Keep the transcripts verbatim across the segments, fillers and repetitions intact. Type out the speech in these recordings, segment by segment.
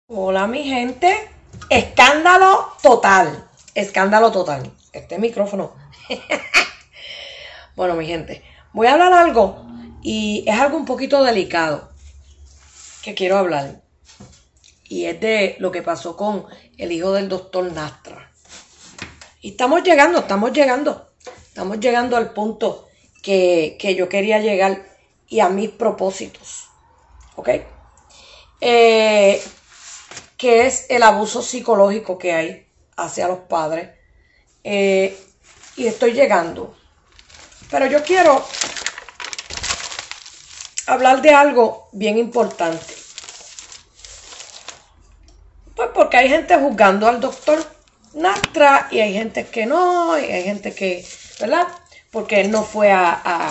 Hola mi gente, escándalo total, escándalo total, este micrófono. Bueno mi gente, voy a hablar algo y es algo un poquito delicado que quiero hablar. Y es de lo que pasó con el hijo del doctor Nastra. Y estamos llegando, estamos llegando, estamos llegando al punto que, que yo quería llegar y a mis propósitos, ¿ok? Eh... que es el abuso psicológico que hay hacia los padres. Eh, y estoy llegando. Pero yo quiero hablar de algo bien importante. Pues porque hay gente juzgando al doctor Nastra y hay gente que no, y hay gente que, ¿verdad? Porque él no fue a, a...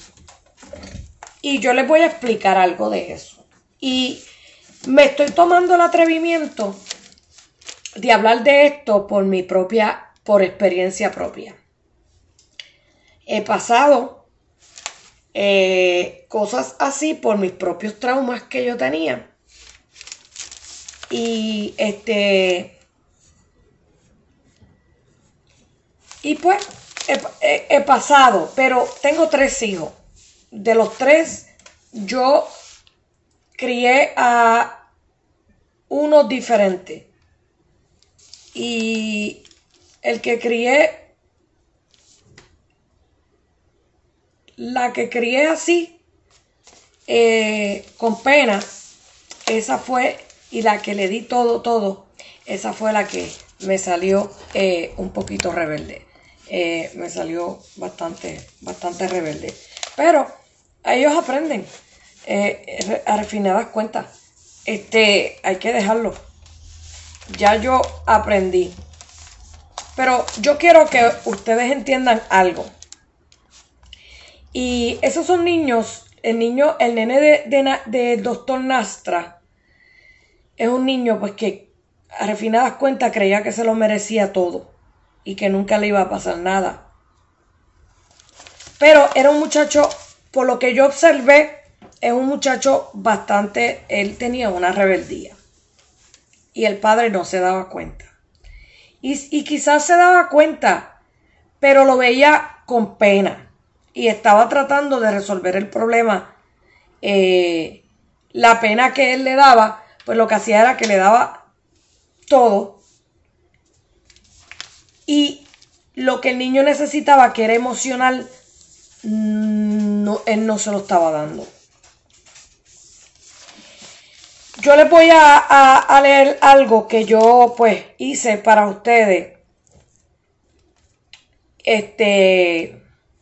Y yo les voy a explicar algo de eso. Y me estoy tomando el atrevimiento de hablar de esto por mi propia, por experiencia propia. He pasado eh, cosas así por mis propios traumas que yo tenía. Y este. Y pues he, he, he pasado, pero tengo tres hijos. De los tres, yo crié a uno diferente. Y el que crié, la que crié así, eh, con pena, esa fue, y la que le di todo, todo, esa fue la que me salió eh, un poquito rebelde. Eh, me salió bastante, bastante rebelde. Pero ellos aprenden. Eh, al final das cuenta. Este, hay que dejarlo. Ya yo aprendí. Pero yo quiero que ustedes entiendan algo. Y esos son niños, el niño, el nene de, de, de doctor Nastra, es un niño pues que a refinadas cuentas creía que se lo merecía todo y que nunca le iba a pasar nada. Pero era un muchacho, por lo que yo observé, es un muchacho bastante, él tenía una rebeldía. Y el padre no se daba cuenta. Y, y quizás se daba cuenta, pero lo veía con pena. Y estaba tratando de resolver el problema. Eh, la pena que él le daba, pues lo que hacía era que le daba todo. Y lo que el niño necesitaba, que era emocional, no, él no se lo estaba dando. Yo les voy a, a, a leer algo que yo pues hice para ustedes. Este...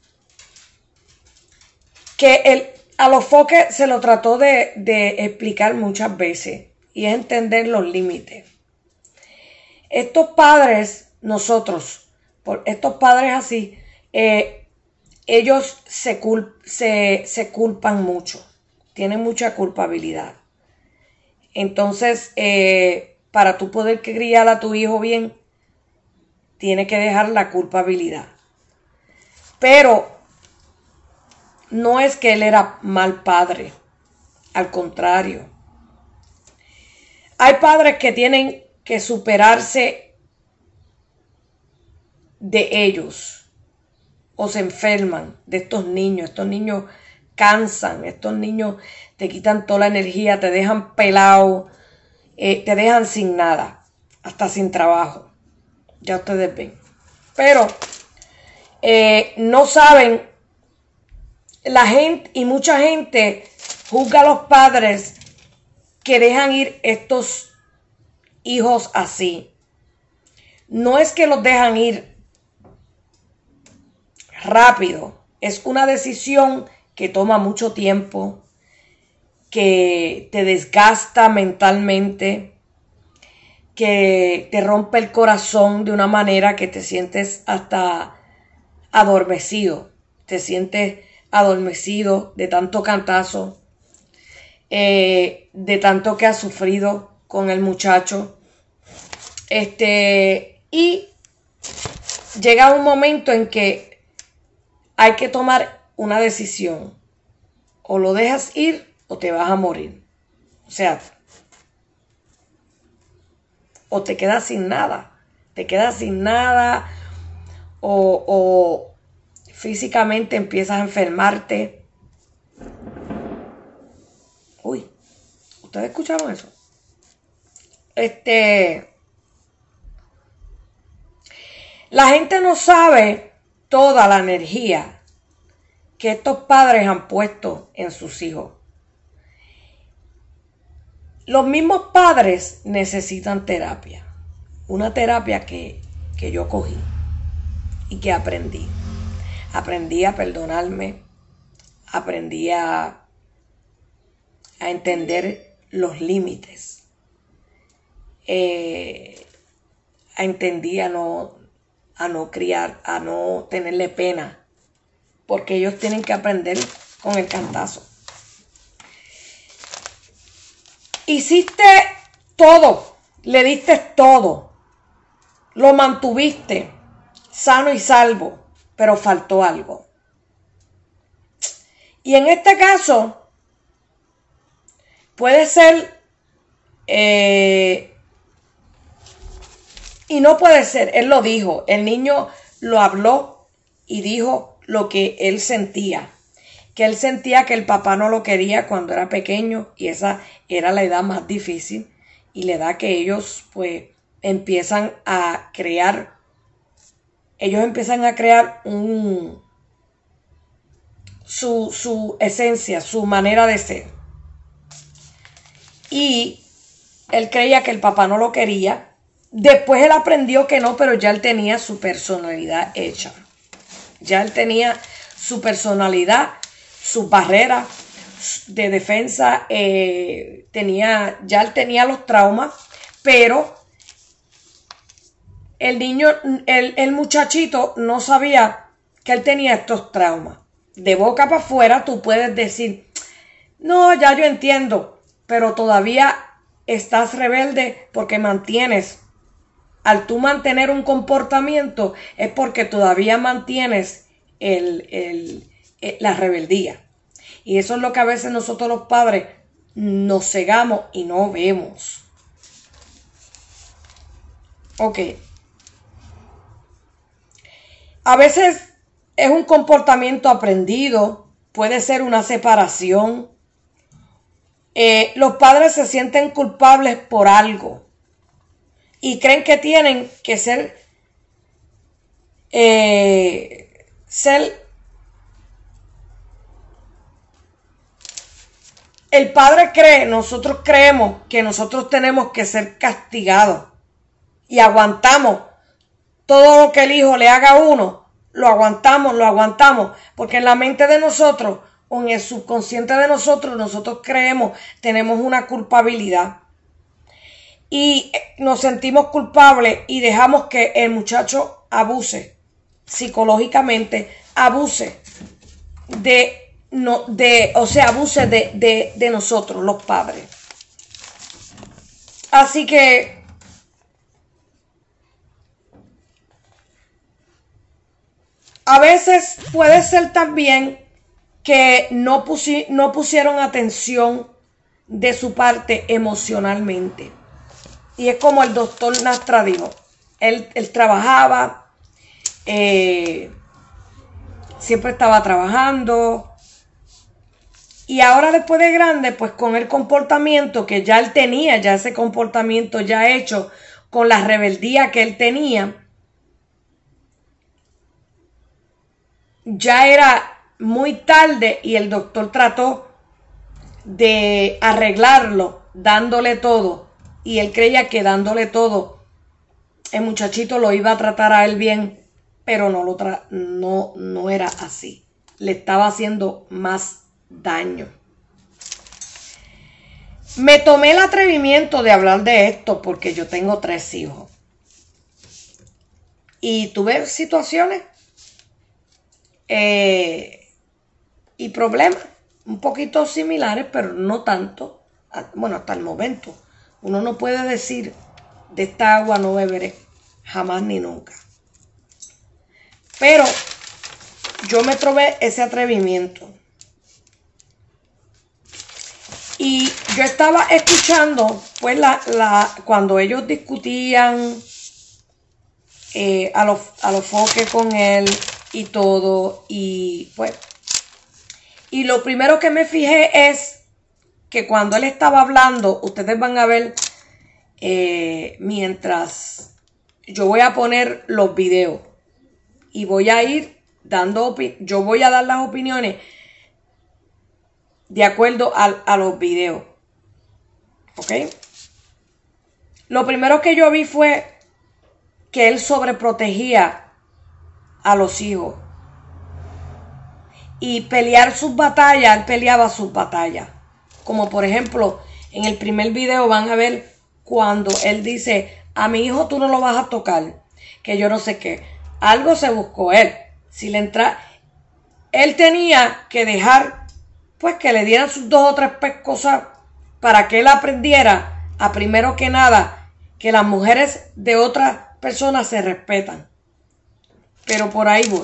que el, a los foques se lo trató de, de explicar muchas veces y es entender los límites. Estos padres, nosotros, por estos padres así, eh, ellos se, cul se, se culpan mucho, tienen mucha culpabilidad. Entonces, eh, para tú poder criar a tu hijo bien, tienes que dejar la culpabilidad. Pero no es que él era mal padre, al contrario. Hay padres que tienen que superarse de ellos o se enferman de estos niños. Estos niños cansan, estos niños te quitan toda la energía, te dejan pelado, eh, te dejan sin nada, hasta sin trabajo. Ya ustedes ven. Pero eh, no saben. La gente y mucha gente juzga a los padres que dejan ir estos hijos así. No es que los dejan ir rápido, es una decisión que toma mucho tiempo, que te desgasta mentalmente, que te rompe el corazón de una manera que te sientes hasta adormecido, te sientes adormecido de tanto cantazo, eh, de tanto que ha sufrido con el muchacho. Este, y llega un momento en que hay que tomar una decisión. O lo dejas ir o te vas a morir. O sea, o te quedas sin nada, te quedas sin nada o, o físicamente empiezas a enfermarte. Uy, ¿ustedes escucharon eso? Este, la gente no sabe toda la energía que estos padres han puesto en sus hijos. Los mismos padres necesitan terapia. Una terapia que, que yo cogí y que aprendí. Aprendí a perdonarme. Aprendí a, a entender los límites. Eh, entendí a no, a no criar, a no tenerle pena. Porque ellos tienen que aprender con el cantazo. Hiciste todo, le diste todo, lo mantuviste sano y salvo, pero faltó algo. Y en este caso, puede ser, eh, y no puede ser, él lo dijo, el niño lo habló y dijo lo que él sentía. Que él sentía que el papá no lo quería cuando era pequeño y esa era la edad más difícil y la edad que ellos pues empiezan a crear, ellos empiezan a crear un, su, su esencia, su manera de ser. Y él creía que el papá no lo quería. Después él aprendió que no, pero ya él tenía su personalidad hecha. Ya él tenía su personalidad, sus barreras de defensa, eh, tenía, ya él tenía los traumas, pero el niño, el, el muchachito no sabía que él tenía estos traumas. De boca para afuera tú puedes decir, no, ya yo entiendo, pero todavía estás rebelde porque mantienes, al tú mantener un comportamiento es porque todavía mantienes el, el la rebeldía. Y eso es lo que a veces nosotros los padres nos cegamos y no vemos. Ok. A veces es un comportamiento aprendido, puede ser una separación. Eh, los padres se sienten culpables por algo y creen que tienen que ser, eh, ser El padre cree, nosotros creemos que nosotros tenemos que ser castigados y aguantamos todo lo que el hijo le haga a uno, lo aguantamos, lo aguantamos, porque en la mente de nosotros o en el subconsciente de nosotros, nosotros creemos, tenemos una culpabilidad y nos sentimos culpables y dejamos que el muchacho abuse psicológicamente, abuse de No, de, o sea, abuse de, de, de nosotros, los padres. Así que a veces puede ser también que no, pusi, no pusieron atención de su parte emocionalmente. Y es como el doctor Nastra dijo, él, él trabajaba, eh, siempre estaba trabajando. Y ahora después de grande, pues con el comportamiento que ya él tenía, ya ese comportamiento ya hecho, con la rebeldía que él tenía, ya era muy tarde y el doctor trató de arreglarlo dándole todo. Y él creía que dándole todo, el muchachito lo iba a tratar a él bien, pero no, lo tra- no, no era así. Le estaba haciendo más daño. Me tomé el atrevimiento de hablar de esto porque yo tengo tres hijos y tuve situaciones eh, y problemas un poquito similares, pero no tanto. Bueno, hasta el momento uno no puede decir de esta agua no beberé jamás ni nunca, pero yo me tomé ese atrevimiento. Y yo estaba escuchando, pues, la, la, cuando ellos discutían eh, a los a los foques con él y todo, y pues, y lo primero que me fijé es que cuando él estaba hablando, ustedes van a ver, eh, mientras yo voy a poner los videos y voy a ir dando, yo voy a dar las opiniones de acuerdo a, a los videos. ¿Ok? Lo primero que yo vi fue que él sobreprotegía a los hijos. Y pelear sus batallas, él peleaba sus batallas. Como por ejemplo, en el primer video van a ver cuando él dice, a mi hijo tú no lo vas a tocar, que yo no sé qué. Algo se buscó él. Si le entra, él tenía que dejar, pues que le dieran sus dos o tres cosas para que él aprendiera a primero que nada que las mujeres de otras personas se respetan. Pero por ahí voy.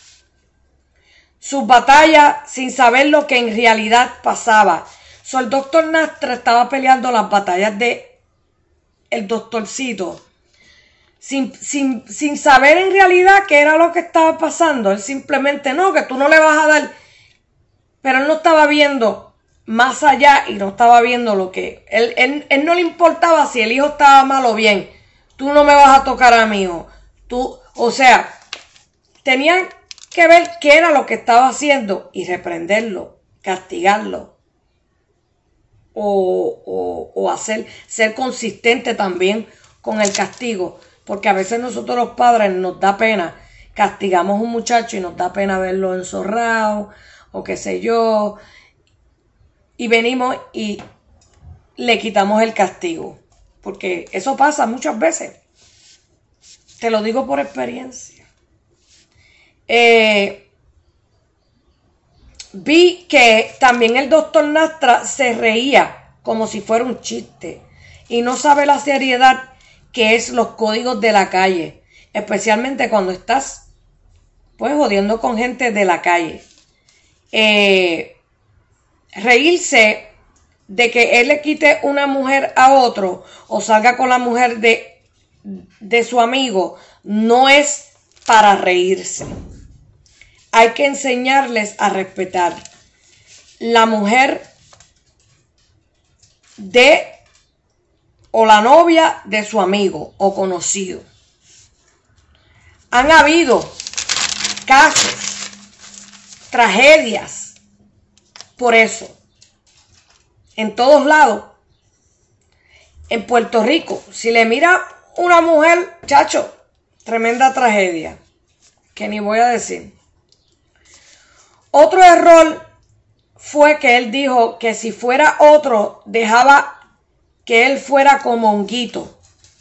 Sus batallas sin saber lo que en realidad pasaba. So, el doctor Nastra estaba peleando las batallas de el doctorcito. Sin, sin, sin saber en realidad qué era lo que estaba pasando. Él simplemente, no, que tú no le vas a dar. Pero él no estaba viendo más allá y no estaba viendo lo que... Él, él, él no le importaba si el hijo estaba mal o bien. Tú no me vas a tocar a mi hijo. Tú, o sea, tenían que ver qué era lo que estaba haciendo y reprenderlo, castigarlo. O, o, o hacer, ser consistente también con el castigo. Porque a veces nosotros los padres nos da pena. Castigamos a un muchacho y nos da pena verlo enzorrado o qué sé yo. Y venimos y le quitamos el castigo. Porque eso pasa muchas veces. Te lo digo por experiencia. Eh, vi que también el doctor Nastra se reía como si fuera un chiste. Y no sabe la seriedad que es los códigos de la calle. Especialmente cuando estás pues jodiendo con gente de la calle. Eh, reírse de que él le quite una mujer a otro o salga con la mujer de, de su amigo no es para reírse. Hay que enseñarles a respetar. La mujer de o la novia de su amigo o conocido. Han habido casos, tragedias, por eso. En todos lados. En Puerto Rico, si le mira una mujer, chacho, tremenda tragedia. Que ni voy a decir. Otro error fue que él dijo que si fuera otro, dejaba que él fuera como Honguito.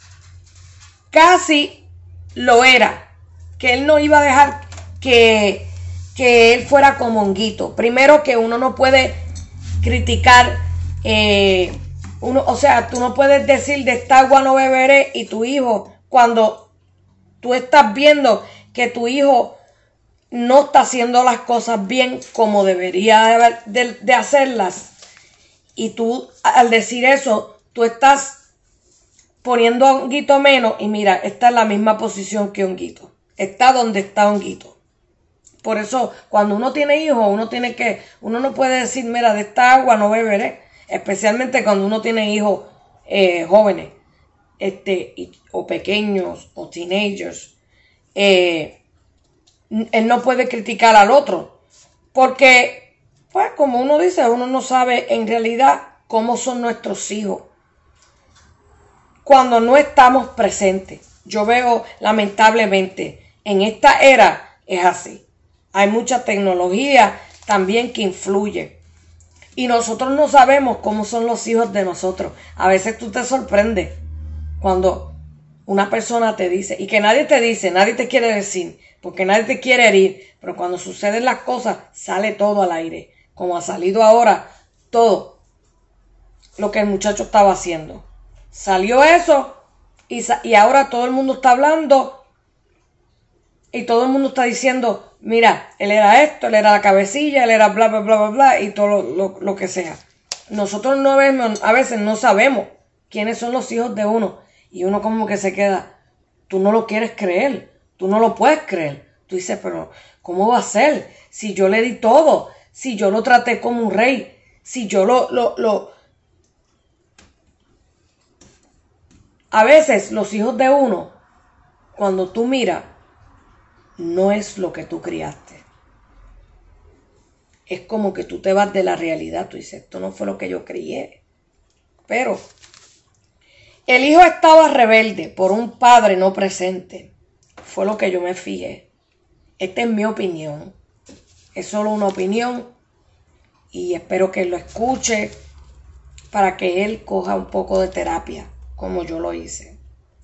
Casi lo era. Que él no iba a dejar que, que él fuera como Honguito. Primero que uno no puede criticar, eh, uno, o sea, tú no puedes decir de esta agua no beberé y tu hijo, cuando tú estás viendo que tu hijo no está haciendo las cosas bien como debería de, de, de hacerlas. Y tú, al decir eso, tú estás poniendo a Honguito menos. Y mira, está en la misma posición que Honguito. Está donde está Honguito. Por eso, cuando uno tiene hijos, uno tiene que, uno no puede decir, mira, de esta agua no beberé. Especialmente cuando uno tiene hijos eh, jóvenes, este, y, o pequeños, o teenagers. Eh, él no puede criticar al otro. Porque, pues, como uno dice, uno no sabe en realidad cómo son nuestros hijos cuando no estamos presentes. Yo veo, lamentablemente, en esta era es así. Hay mucha tecnología también que influye. Y nosotros no sabemos cómo son los hijos de nosotros. A veces tú te sorprendes cuando una persona te dice, y que nadie te dice, nadie te quiere decir, porque nadie te quiere herir, pero cuando suceden las cosas, sale todo al aire. Como ha salido ahora todo lo que el muchacho estaba haciendo. Salió eso y, y ahora todo el mundo está hablando y todo el mundo está diciendo, mira, él era esto, él era la cabecilla, él era bla, bla, bla, bla, bla y todo lo, lo, lo que sea. nosotros no vemos, a veces no sabemos quiénes son los hijos de uno. Y uno como que se queda, tú no lo quieres creer, tú no lo puedes creer. Tú dices, pero ¿cómo va a ser? Si yo le di todo, si yo lo traté como un rey, si yo lo, lo, lo... A veces los hijos de uno, cuando tú miras, no es lo que tú criaste. Es como que tú te vas de la realidad. Tú dices, esto no fue lo que yo crié. Pero el hijo estaba rebelde por un padre no presente. Fue lo que yo me fijé. Esta es mi opinión. Es solo una opinión. Y espero que él lo escuche para que él coja un poco de terapia, como yo lo hice.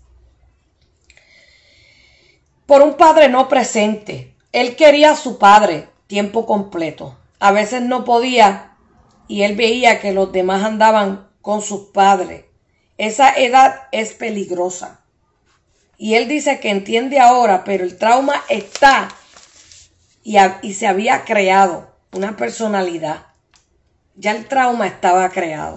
Por un padre no presente. Él quería a su padre tiempo completo. A veces no podía y él veía que los demás andaban con sus padres. Esa edad es peligrosa. Y él dice que entiende ahora, pero el trauma está y, a, y se había creado una personalidad. Ya el trauma estaba creado.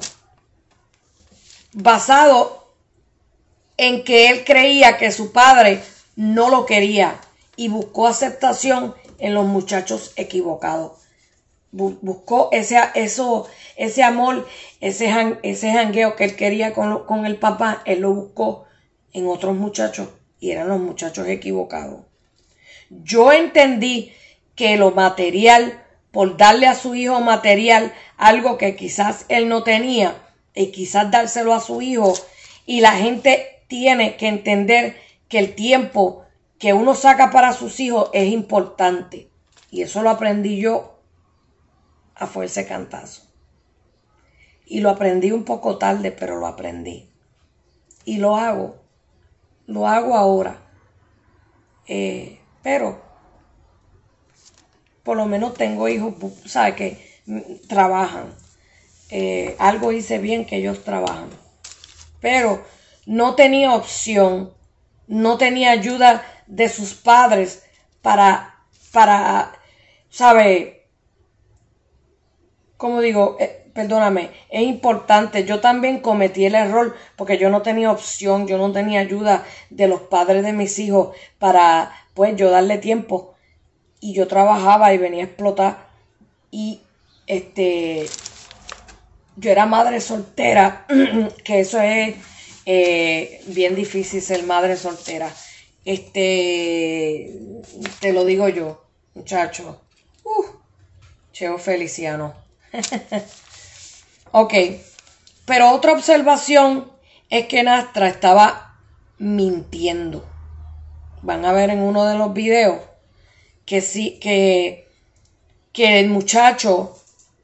Basado en que él creía que su padre no lo quería y buscó aceptación en los muchachos equivocados. Buscó ese, eso, ese amor, ese, jan, ese jangueo que él quería con, lo, con el papá, él lo buscó en otros muchachos y eran los muchachos equivocados. Yo entendí que lo material, por darle a su hijo material, algo que quizás él no tenía, y quizás dárselo a su hijo, y la gente tiene que entender que el tiempo que uno saca para sus hijos es importante. Y eso lo aprendí yo a fuerza de cantazo. Y lo aprendí un poco tarde, pero lo aprendí. Y lo hago. Lo hago ahora. Eh, pero, por lo menos tengo hijos, ¿sabes? Que trabajan. Eh, algo hice bien que ellos trabajan. Pero no tenía opción. No tenía ayuda de sus padres para, para, ¿sabes? Como digo, eh, perdóname, es importante. Yo también cometí el error porque yo no tenía opción, yo no tenía ayuda de los padres de mis hijos para, pues, yo darle tiempo. Y yo trabajaba y venía a explotar. Y, este, yo era madre soltera, que eso es eh, bien difícil ser madre soltera. Este, te lo digo yo, muchacho. Uh, Cheo Feliciano. Ok, pero otra observación es que Nastra estaba mintiendo. Van a ver en uno de los videos que sí, que, que el muchacho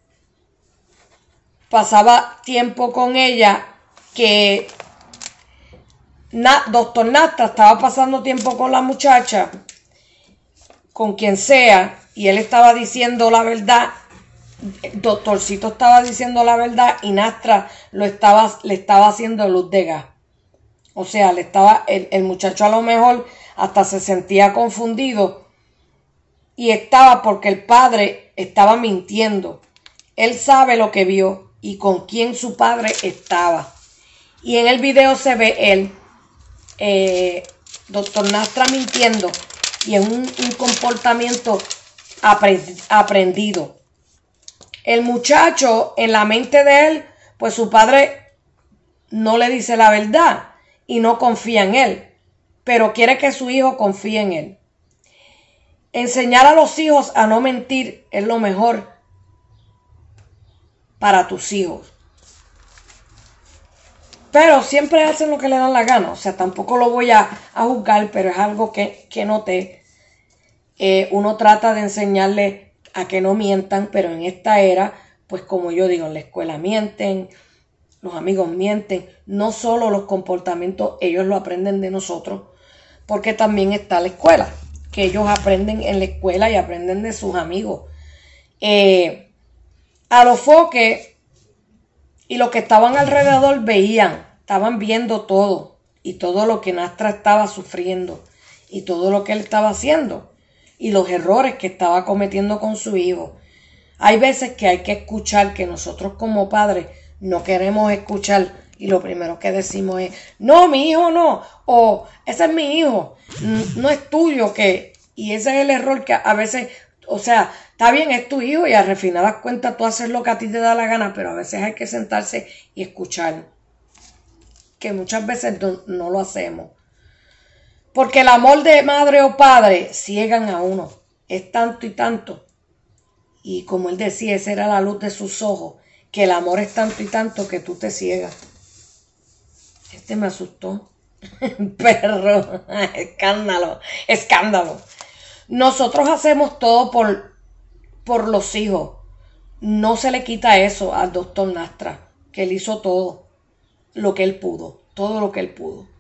pasaba tiempo con ella, que Na, doctor Nastra estaba pasando tiempo con la muchacha, con quien sea, y él estaba diciendo la verdad. El doctorcito estaba diciendo la verdad y Nastra lo estaba, le estaba haciendo luz de gas. O sea, le estaba, el, el muchacho a lo mejor hasta se sentía confundido y estaba porque el padre estaba mintiendo. Él sabe lo que vio y con quién su padre estaba. Y en el video se ve él, eh, doctor Nastra mintiendo y en un, un comportamiento aprend, aprendido. El muchacho, en la mente de él, pues su padre no le dice la verdad y no confía en él, pero quiere que su hijo confíe en él. Enseñar a los hijos a no mentir es lo mejor para tus hijos. Pero siempre hacen lo que le dan la gana, o sea, tampoco lo voy a, a juzgar, pero es algo que, que noté. Eh, uno trata de enseñarle a que no mientan, pero en esta era, pues como yo digo, en la escuela mienten, los amigos mienten, no solo los comportamientos, ellos lo aprenden de nosotros, porque también está la escuela, que ellos aprenden en la escuela y aprenden de sus amigos. Eh, a los foques y los que estaban alrededor veían, estaban viendo todo, y todo lo que Nastra estaba sufriendo, y todo lo que él estaba haciendo, y los errores que estaba cometiendo con su hijo. Hay veces que hay que escuchar que nosotros como padres no queremos escuchar y lo primero que decimos es, no, mi hijo no, o ese es mi hijo, no es tuyo, que, y ese es el error que a veces, o sea, está bien, es tu hijo y a refinadas cuentas tú haces lo que a ti te da la gana, pero a veces hay que sentarse y escuchar, que muchas veces no, no lo hacemos. Porque el amor de madre o padre ciegan a uno, es tanto y tanto. Y como él decía, esa era la luz de sus ojos, que el amor es tanto y tanto que tú te ciegas. Este me asustó. Perro, escándalo, escándalo. Nosotros hacemos todo por, por los hijos. No se le quita eso al doctor Nastra, que él hizo todo lo que él pudo, todo lo que él pudo.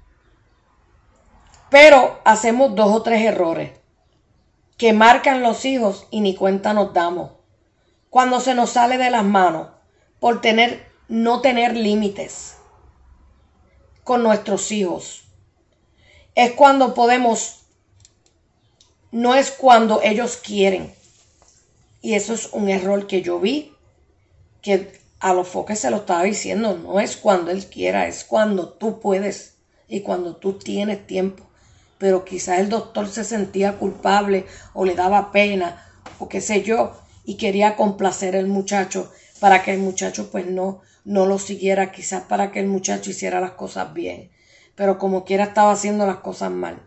Pero hacemos dos o tres errores que marcan los hijos y ni cuenta nos damos. Cuando se nos sale de las manos por tener, no tener límites con nuestros hijos. Es cuando podemos, no es cuando ellos quieren. Y eso es un error que yo vi, que a los foques se lo estaba diciendo, no es cuando él quiera, es cuando tú puedes y cuando tú tienes tiempo. Pero quizás el doctor se sentía culpable o le daba pena o qué sé yo y quería complacer al muchacho para que el muchacho pues no, no lo siguiera, quizás para que el muchacho hiciera las cosas bien, pero como quiera estaba haciendo las cosas mal.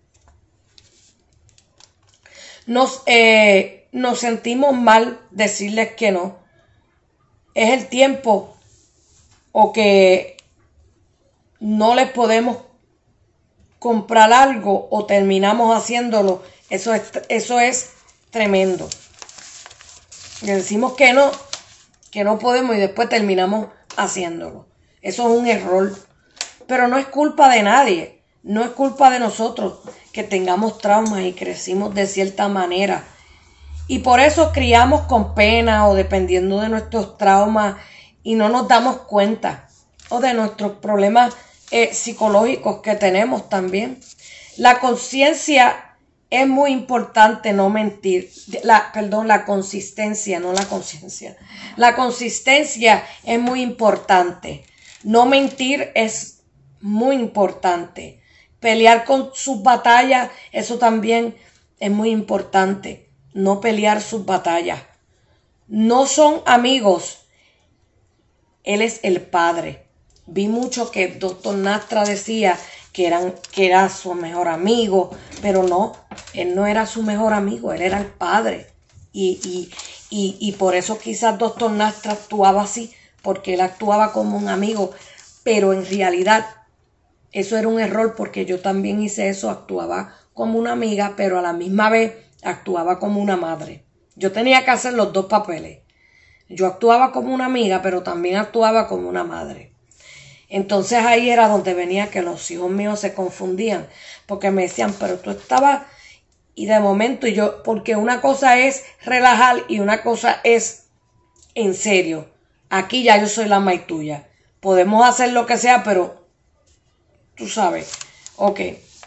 Nos, eh, nos sentimos mal decirles que no. Es el tiempo o que no les podemos comprar algo o terminamos haciéndolo. Eso es, eso es tremendo. Le decimos que no, que no podemos y después terminamos haciéndolo. Eso es un error. Pero no es culpa de nadie. No es culpa de nosotros que tengamos traumas y crecimos de cierta manera. Y por eso criamos con pena o dependiendo de nuestros traumas y no nos damos cuenta. O de nuestros problemas eh, psicológicos que tenemos también. La conciencia es muy importante, no mentir. La, perdón, la consistencia, no la conciencia. La consistencia es muy importante. No mentir es muy importante. Pelear con sus batallas, eso también es muy importante. No pelear sus batallas. No son amigos. Él es el padre. Vi mucho que el doctor Nastra decía que, eran, que era su mejor amigo, pero no, él no era su mejor amigo, él era el padre. Y, y, y, y por eso quizás doctor Nastra actuaba así, porque él actuaba como un amigo, pero en realidad eso era un error porque yo también hice eso, actuaba como una amiga, pero a la misma vez actuaba como una madre. Yo tenía que hacer los dos papeles. Yo actuaba como una amiga, pero también actuaba como una madre. Entonces ahí era donde venía que los hijos míos se confundían, porque me decían, pero tú estabas, y de momento y yo, porque una cosa es relajar y una cosa es en serio. Aquí ya yo soy la maíz tuya. Podemos hacer lo que sea, pero tú sabes, ok.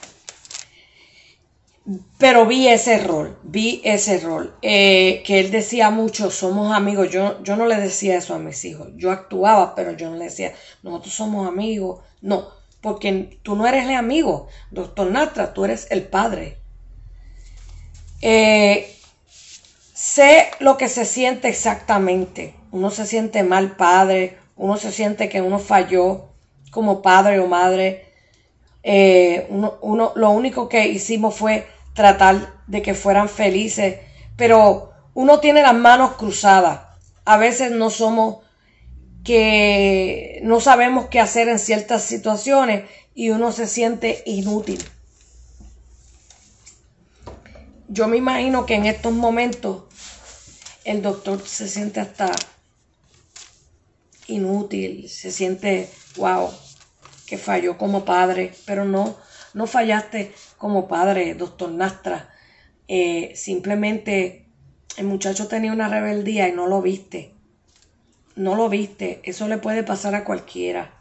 Pero vi ese error, vi ese error, eh, que él decía mucho, somos amigos. Yo, yo no le decía eso a mis hijos, yo actuaba, pero yo no le decía, nosotros somos amigos. No, porque tú no eres el amigo, doctor Nastra, tú eres el padre. Eh, sé lo que se siente exactamente. Uno se siente mal padre, uno se siente que uno falló como padre o madre. Eh, uno, uno, lo único que hicimos fue tratar de que fueran felices, pero uno tiene las manos cruzadas. A veces no somos, que no sabemos qué hacer en ciertas situaciones y uno se siente inútil. Yo me imagino que en estos momentos el doctor se siente hasta inútil, se siente, wow, que falló como padre, pero no, no fallaste como padre, doctor Nastra. Eh, simplemente el muchacho tenía una rebeldía y no lo viste. No lo viste. Eso le puede pasar a cualquiera.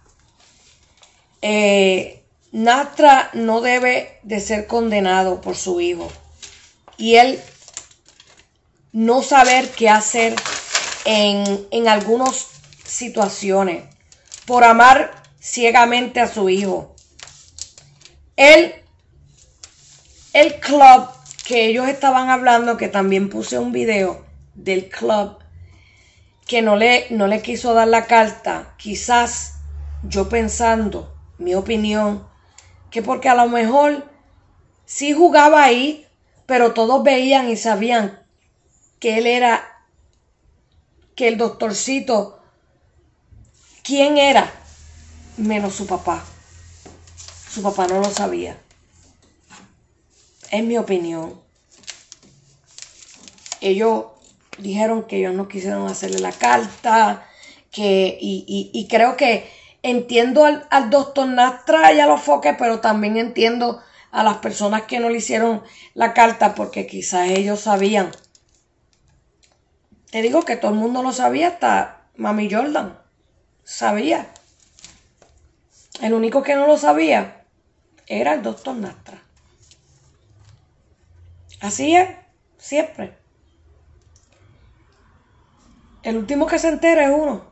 Eh, Nastra no debe de ser condenado por su hijo. Y él no saber qué hacer en, en algunas situaciones, por amar ciegamente a su hijo. El, el club que ellos estaban hablando, que también puse un video del club, que no le, no le quiso dar la carta, quizás yo pensando, mi opinión, que porque a lo mejor sí jugaba ahí, pero todos veían y sabían que él era, que el doctorcito, ¿quién era? Menos su papá. Su papá no lo sabía. Es mi opinión. Ellos dijeron que ellos no quisieron hacerle la carta, que, y, y, y creo que entiendo al, al doctor Nastra y a los foques, pero también entiendo a las personas que no le hicieron la carta, porque quizás ellos sabían. Te digo que todo el mundo lo sabía, hasta Mami Jordan sabía. El único que no lo sabía era el doctor Nastra. Así es, siempre. El último que se entera es uno.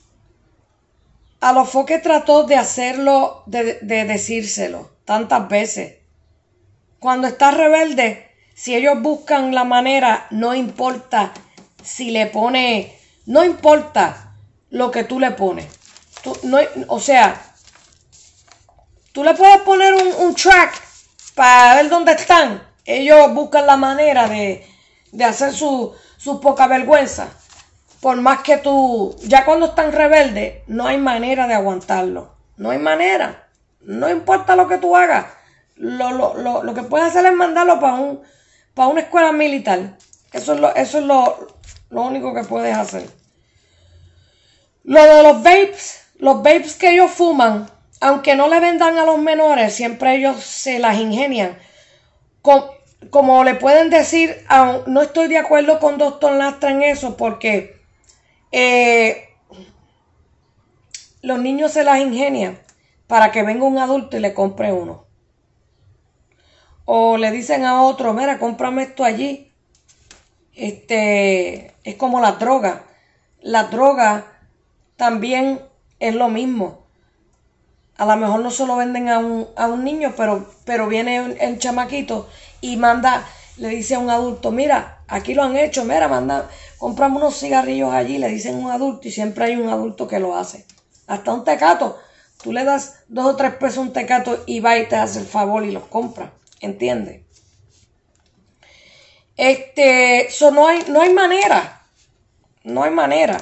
A los foques trató de hacerlo, de, de decírselo tantas veces. Cuando estás rebelde, si ellos buscan la manera, no importa si le pone, no importa lo que tú le pones. Tú, no, o sea, tú le puedes poner un, un track para ver dónde están. Ellos buscan la manera de, de hacer su, su poca vergüenza. Por más que tú, ya cuando están rebeldes, no hay manera de aguantarlo. No hay manera. No importa lo que tú hagas. Lo, lo, lo, lo que puedes hacer es mandarlo para un, para una escuela militar. Eso es, lo, eso es lo, lo único que puedes hacer. Lo de los vapes, los vapes que ellos fuman, aunque no le vendan a los menores, siempre ellos se las ingenian. Como, como le pueden decir, no estoy de acuerdo con doctor Nastra en eso, porque Eh, los niños se las ingenian para que venga un adulto y le compre uno. O le dicen a otro, mira, cómprame esto allí. Este, es como la droga. La droga también es lo mismo. A lo mejor no se lo venden a un, a un niño, pero, pero viene el, el chamaquito y manda, le dice a un adulto, mira, aquí lo han hecho, mira, manda, compramos unos cigarrillos allí, le dicen a un adulto y siempre hay un adulto que lo hace. Hasta un tecato, tú le das dos o tres pesos a un tecato y va y te hace el favor y los compra, ¿entiendes? Este, so no hay, no hay manera, no hay manera.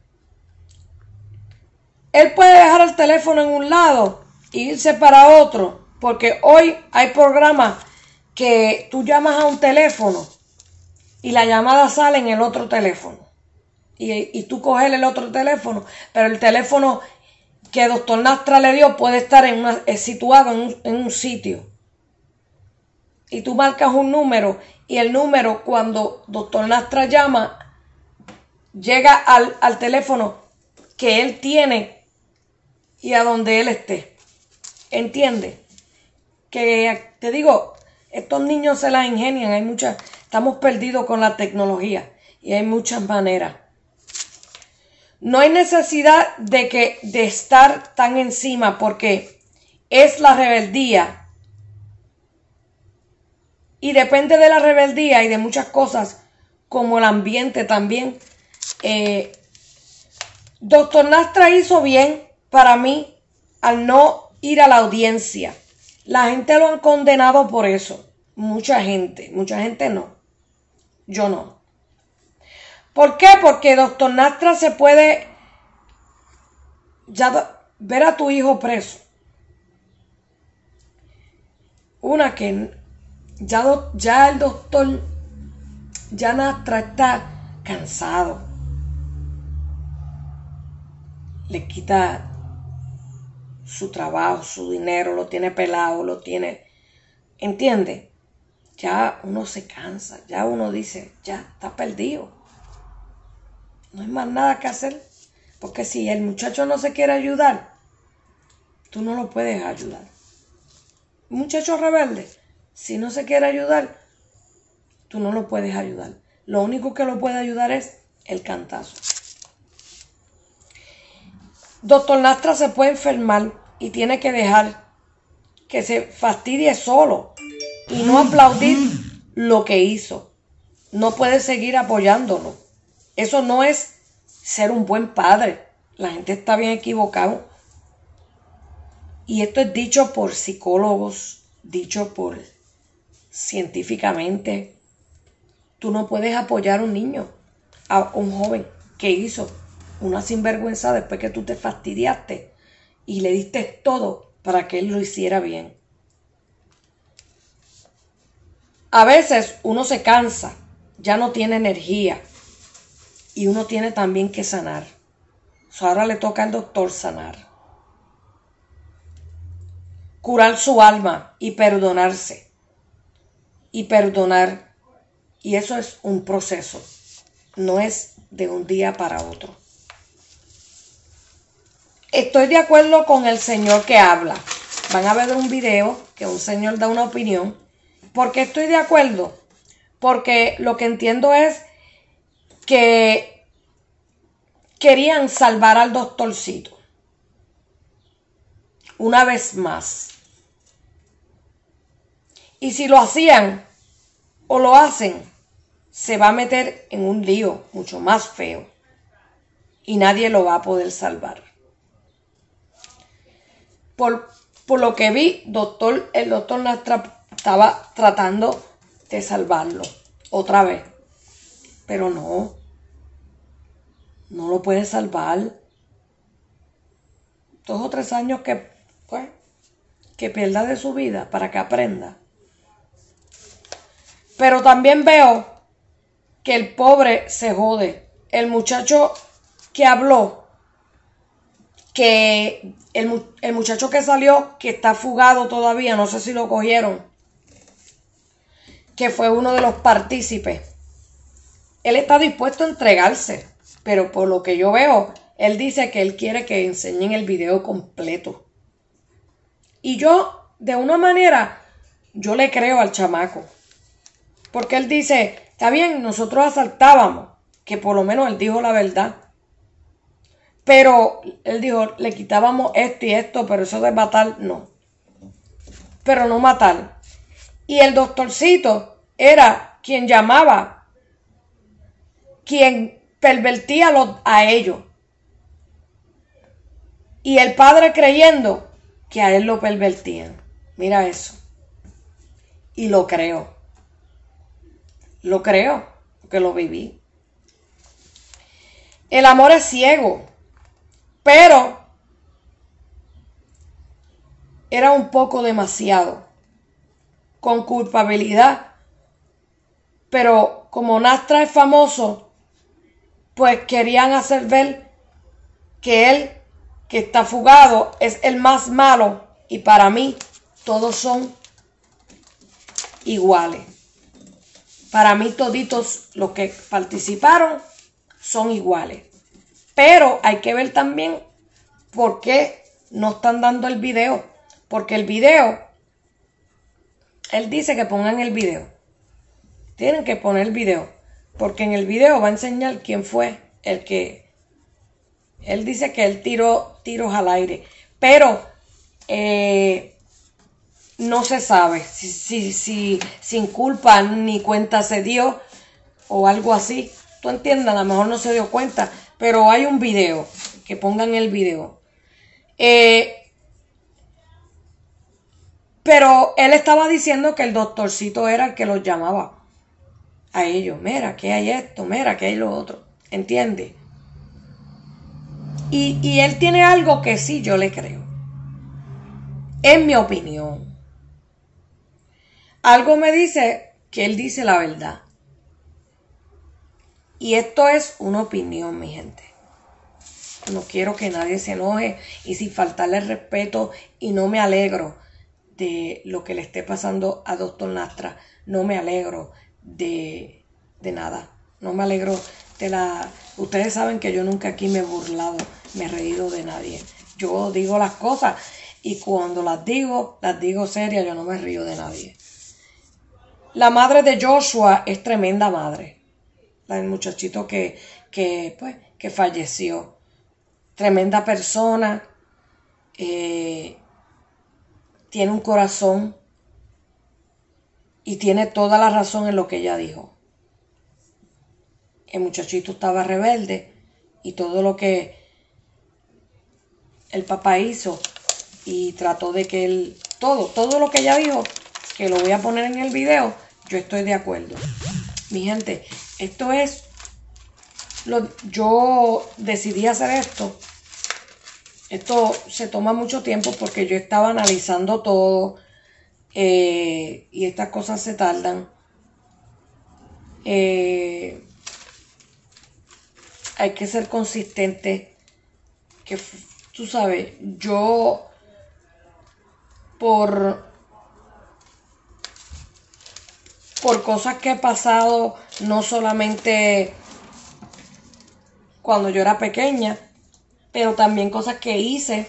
Él puede dejar el teléfono en un lado e irse para otro, porque hoy hay programas que tú llamas a un teléfono y la llamada sale en el otro teléfono. Y, y tú coges el otro teléfono, pero el teléfono que doctor Nastra le dio puede estar en una, es situado en un, en un sitio. Y tú marcas un número y el número, cuando doctor Nastra llama, llega al, al teléfono que él tiene y a donde él esté. ¿Entiendes? Que te digo, estos niños se las ingenian, hay muchas, estamos perdidos con la tecnología y hay muchas maneras. No hay necesidad de que de estar tan encima, porque es la rebeldía. Y depende de la rebeldía y de muchas cosas, como el ambiente también. Eh, doctor Nastra hizo bien para mí al no ir a la audiencia. La gente lo han condenado por eso. Mucha gente, mucha gente no. Yo no. ¿Por qué? Porque doctor Nastra se puede ya ver a tu hijo preso. Una que ya, do, ya el doctor ya Nastra está cansado. Le quita su trabajo, su dinero, lo tiene pelado, lo tiene, ¿entiendes? Ya uno se cansa, ya uno dice, ya está perdido. No hay más nada que hacer, porque si el muchacho no se quiere ayudar, tú no lo puedes ayudar. Un muchacho rebelde, si no se quiere ayudar, tú no lo puedes ayudar. lo único que lo puede ayudar es el cantazo. Doctor Nastra se puede enfermar y tiene que dejar que se fastidie solo y no aplaudir lo que hizo. No puede seguir apoyándolo. Eso no es ser un buen padre. La gente está bien equivocada. Y esto es dicho por psicólogos, dicho por científicamente. Tú no puedes apoyar a un niño, a un joven que hizo una sinvergüenza después que tú te fastidiaste y le diste todo para que él lo hiciera bien. A veces uno se cansa, ya no tiene energía y uno tiene también que sanar. So, ahora le toca al doctor sanar. Curar su alma y perdonarse. Y perdonar. Y eso es un proceso. No es de un día para otro. Estoy de acuerdo con el señor que habla. Van a ver un video que un señor da una opinión. ¿Por qué estoy de acuerdo? Porque lo que entiendo es que querían salvar al doctorcito. Una vez más. Y si lo hacían o lo hacen, se va a meter en un lío mucho más feo. Y nadie lo va a poder salvar. Por, por lo que vi, doctor, el doctor Nastra estaba tratando de salvarlo otra vez. Pero no. No lo puede salvar. Dos o tres años que, pues, que pierda de su vida para que aprenda. Pero también veo que el pobre se jode. El muchacho que habló, que el, el muchacho que salió, que está fugado todavía, no sé si lo cogieron, que fue uno de los partícipes. Él está dispuesto a entregarse, pero por lo que yo veo, él dice que él quiere que enseñen el video completo. Y yo, de una manera, yo le creo al chamaco. Porque él dice, está bien, nosotros asaltábamos, que por lo menos él dijo la verdad. Pero él dijo, le quitábamos esto y esto, pero eso de matar, no. Pero no matar. Y el doctorcito era quien llamaba, quien pervertía a, los, a ellos. Y el padre creyendo que a él lo pervertían. Mira eso. Y lo creo. Lo creo, porque lo viví. El amor es ciego, pero era un poco demasiado, con culpabilidad. Pero como Nastra es famoso, pues querían hacer ver que él, que está fugado, es el más malo. Y para mí, todos son iguales. Para mí toditos los que participaron son iguales. Pero hay que ver también por qué no están dando el video. Porque el video, él dice que pongan el video. Tienen que poner el video. Porque en el video va a enseñar quién fue el que... Él dice que él tiró tiros al aire. Pero eh, no se sabe si, si, si sin culpa ni cuenta se dio o algo así. Tú entiendes, a lo mejor no se dio cuenta, pero hay un video, que pongan el video. Eh, pero él estaba diciendo que el doctorcito era el que los llamaba a ellos. Mira, que hay esto, mira, que hay lo otro. ¿Entiendes? Y, y él tiene algo que sí yo le creo. En mi opinión. Algo me dice que él dice la verdad. Y esto es una opinión, mi gente. No quiero que nadie se enoje y sin faltarle el respeto, y no me alegro de lo que le esté pasando a doctor Nastra. No me alegro de, de nada. No me alegro de la... Ustedes saben que yo nunca aquí me he burlado, me he reído de nadie. Yo digo las cosas y cuando las digo, las digo serias, yo no me río de nadie. La madre de Joshua es tremenda madre. la del muchachito que, que, pues, que falleció. Tremenda persona, eh, tiene un corazón y tiene toda la razón en lo que ella dijo. El muchachito estaba rebelde y todo lo que el papá hizo y trató de que él, todo, todo lo que ella dijo, que lo voy a poner en el video, yo estoy de acuerdo. Mi gente, esto es, lo, yo decidí hacer esto, esto se toma mucho tiempo porque yo estaba analizando todo eh, y estas cosas se tardan. Eh, hay que ser consistente, que tú sabes, yo por por cosas que he pasado, no solamente cuando yo era pequeña, pero también cosas que hice,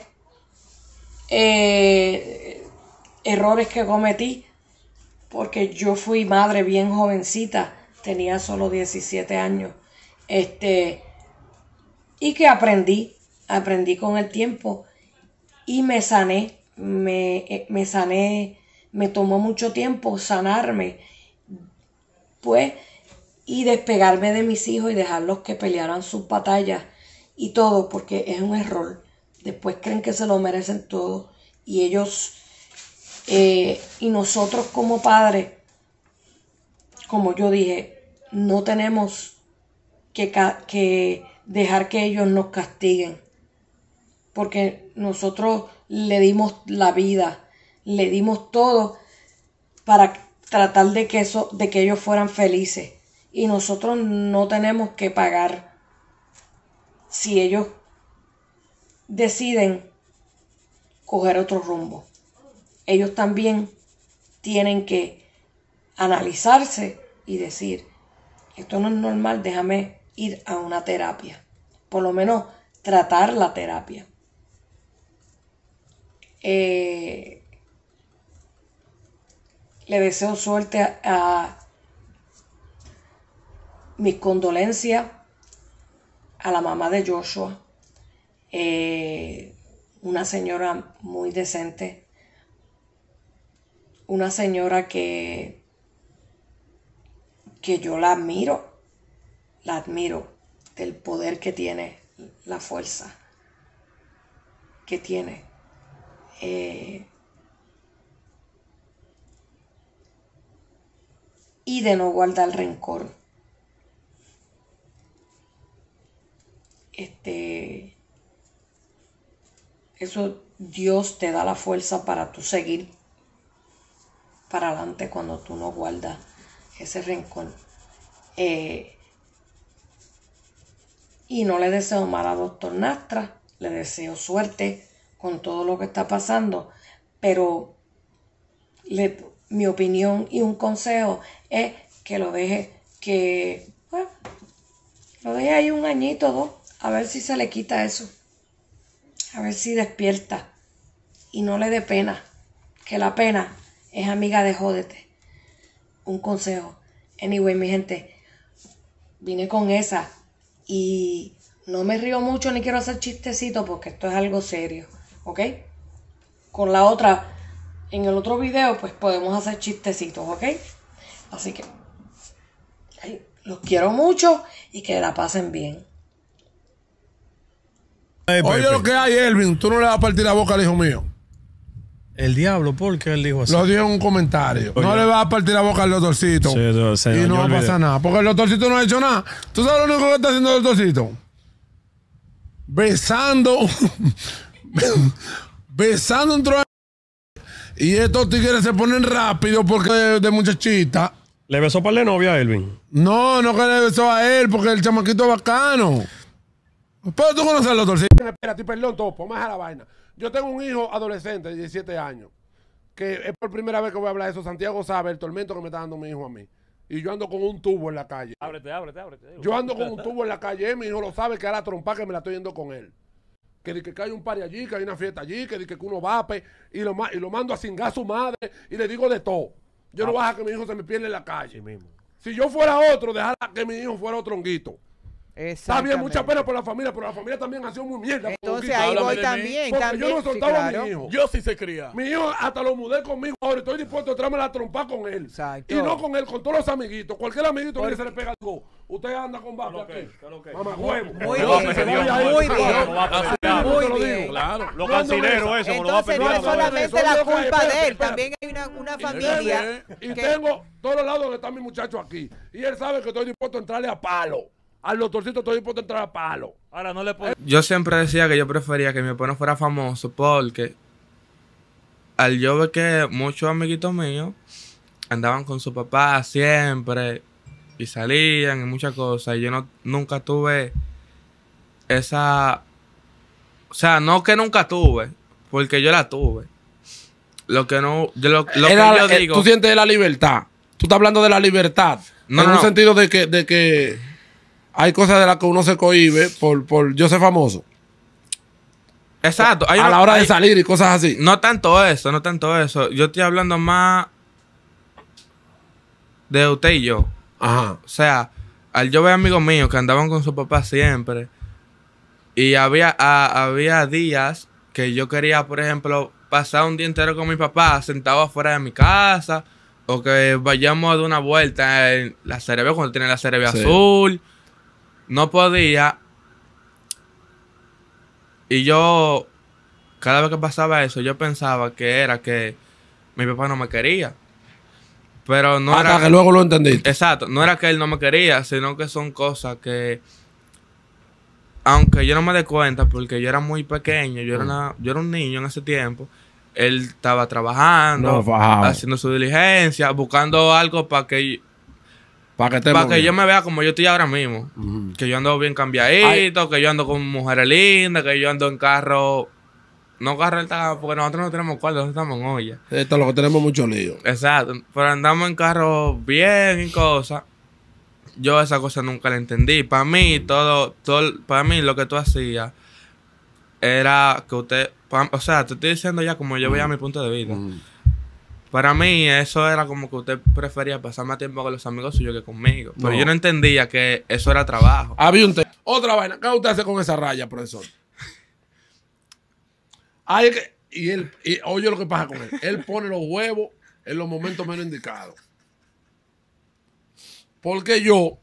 eh, errores que cometí, porque yo fui madre bien jovencita, tenía solo diecisiete años, este, y que aprendí, aprendí con el tiempo y me sané, me, me sané, me tomó mucho tiempo sanarme, pues, y despegarme de mis hijos y dejarlos que pelearan sus batallas y todo, porque es un error. Después creen que se lo merecen todo y ellos eh, y nosotros como padres, como yo dije, no tenemos que, que dejar que ellos nos castiguen, porque nosotros le dimos la vida, le dimos todo para tratar de que eso, de que ellos fueran felices, y nosotros no tenemos que pagar si ellos deciden coger otro rumbo. Ellos también tienen que analizarse y decir, esto no es normal, déjame ir a una terapia, por lo menos tratar la terapia. Eh, le deseo suerte a, a mis condolencias a la mamá de Joshua, eh, una señora muy decente, una señora que, que yo la admiro, la admiro del poder que tiene, la fuerza que tiene. Eh, y de no guardar rencor. Este, eso Dios te da la fuerza para tú seguir para adelante cuando tú no guardas ese rencor. Eh, y no le deseo mal a doctor Nastra, le deseo suerte con todo lo que está pasando, pero le, mi opinión y un consejo es que lo deje, que bueno, lo deje ahí un añito, dos, a ver si se le quita eso, a ver si despierta y no le dé pena, que la pena es amiga de jódete. Un consejo. Anyway, mi gente, vine con esa y no me río mucho ni quiero hacer chistecitos porque esto es algo serio, ¿ok? Con la otra, en el otro video, pues podemos hacer chistecitos, ¿ok? Así que ay, los quiero mucho y que la pasen bien. Oye lo que hay, Elvin, tú no le vas a partir la boca al hijo mío. El diablo, ¿por qué él dijo así? Lo dio en un comentario. Oye. No le vas a partir la boca al doctorcito. Sí, no, se y no va a pasar nada. Porque el doctorcito no ha hecho nada. ¿Tú sabes lo único que está haciendo el doctorcito? Besando. besando un tro... Y estos tigres se ponen rápido porque de, de muchachita. ¿Le besó para la novia a Elvin? No, no que le besó a él porque el chamaquito es bacano. Pero tú conoces al doctorcito. Espérate, perdón, topo, más a la vaina. Yo tengo un hijo adolescente de diecisiete años, que es por primera vez que voy a hablar de eso. Santiago sabe el tormento que me está dando mi hijo a mí. Y yo ando con un tubo en la calle. Ábrete, ábrete, ábrete. Yo ando con un tubo en la calle. Eh, mi hijo lo sabe, que a la trompa que me la estoy yendo con él. Que dice que hay un party allí, que hay una fiesta allí, que dice que uno vape y lo, y lo mando a cingar a su madre y le digo de todo. Yo ah, no bajo a que mi hijo se me pierda en la calle. Sí mismo. Si yo fuera otro, dejar que mi hijo fuera otro honguito. Está bien, mucha pena por la familia, pero la familia también ha sido muy mierda. Entonces ahí voy también, porque también. yo no soltaba Sí, a claro. mi hijo. Yo sí se cría. Mi hijo hasta lo mudé conmigo ahora. Estoy dispuesto a traerme la trompa con él. Exacto. Y no con él, con todos los amiguitos. Cualquier amiguito que se le pega algo. Usted anda con vaca ¿Qué aquí. lo que? Mamá huevo. Muy Lo va a bien, pedir, muy lo va a bien, pedir, muy lo va a pedir. bien. Muy Muy bien. bien. Claro, los No ando cancineros, mesa. eso, me lo va a Entonces pedir. no es no, no, solamente no, la no, culpa espérate, de él, espérate. también hay una, una Y familia. Y que- tengo todos los lados donde está mi muchacho aquí. Y él sabe que estoy dispuesto a entrarle a palo. Al doctorcito estoy dispuesto a entrar a palo. Ahora no le puedo. Yo siempre decía que yo prefería que mi papá no fuera famoso porque al yo ver que muchos amiguitos míos andaban con su papá siempre y salían y muchas cosas, y yo no, nunca tuve esa... O sea, no que nunca tuve, porque yo la tuve. Lo que no... Yo lo, lo que Era- yo eh, digo... Tú sientes la libertad. Tú estás hablando de la libertad. No, en no, un no. sentido de que, de que hay cosas de las que uno se cohíbe por, por yo ser famoso. Exacto. Hay a una- la hora de hay- salir y cosas así. No tanto eso, no tanto eso. Yo estoy hablando más de usted y yo. Ajá. O sea, al yo ver amigos míos que andaban con su papá siempre, y había, a- había días que yo quería, por ejemplo, pasar un día entero con mi papá sentado afuera de mi casa, o que vayamos a dar una vuelta en la Cerebea cuando tiene la Cerebea Sí. azul. No podía. Y yo, cada vez que pasaba eso, yo pensaba que era que mi papá no me quería. Pero no Hasta era... que luego lo entendiste. Exacto, no era que él no me quería, sino que son cosas que, aunque yo no me dé cuenta, porque yo era muy pequeño, yo era, una- yo era un niño en ese tiempo, él estaba trabajando, No, fajado. haciendo su diligencia, buscando algo para que, Para que te para que yo me vea como yo estoy ahora mismo. Ujú. Que yo ando bien cambiadito, que yo ando con mujeres lindas, que yo ando en carro, no carro alta, porque nosotros no tenemos cuarto, nosotros estamos en olla. Esto es lo que tenemos mucho lío. Exacto, pero andamos en carro bien y cosas. Yo esa cosa nunca la entendí. Para mí, todo, todo, para mí lo que tú hacías era que usted, pa- o sea, te estoy diciendo ya como yo veía mi punto de vista. Mm. Para mí eso era como que usted prefería pasar más tiempo con los amigos suyos que conmigo. Pero No. yo no entendía que eso era trabajo. Había un te- Otra vaina. ¿Qué usted hace con esa raya, profesor? Hay que... Y él... Y, oye lo que pasa con él. Él pone los huevos en los momentos menos indicados. Porque yo...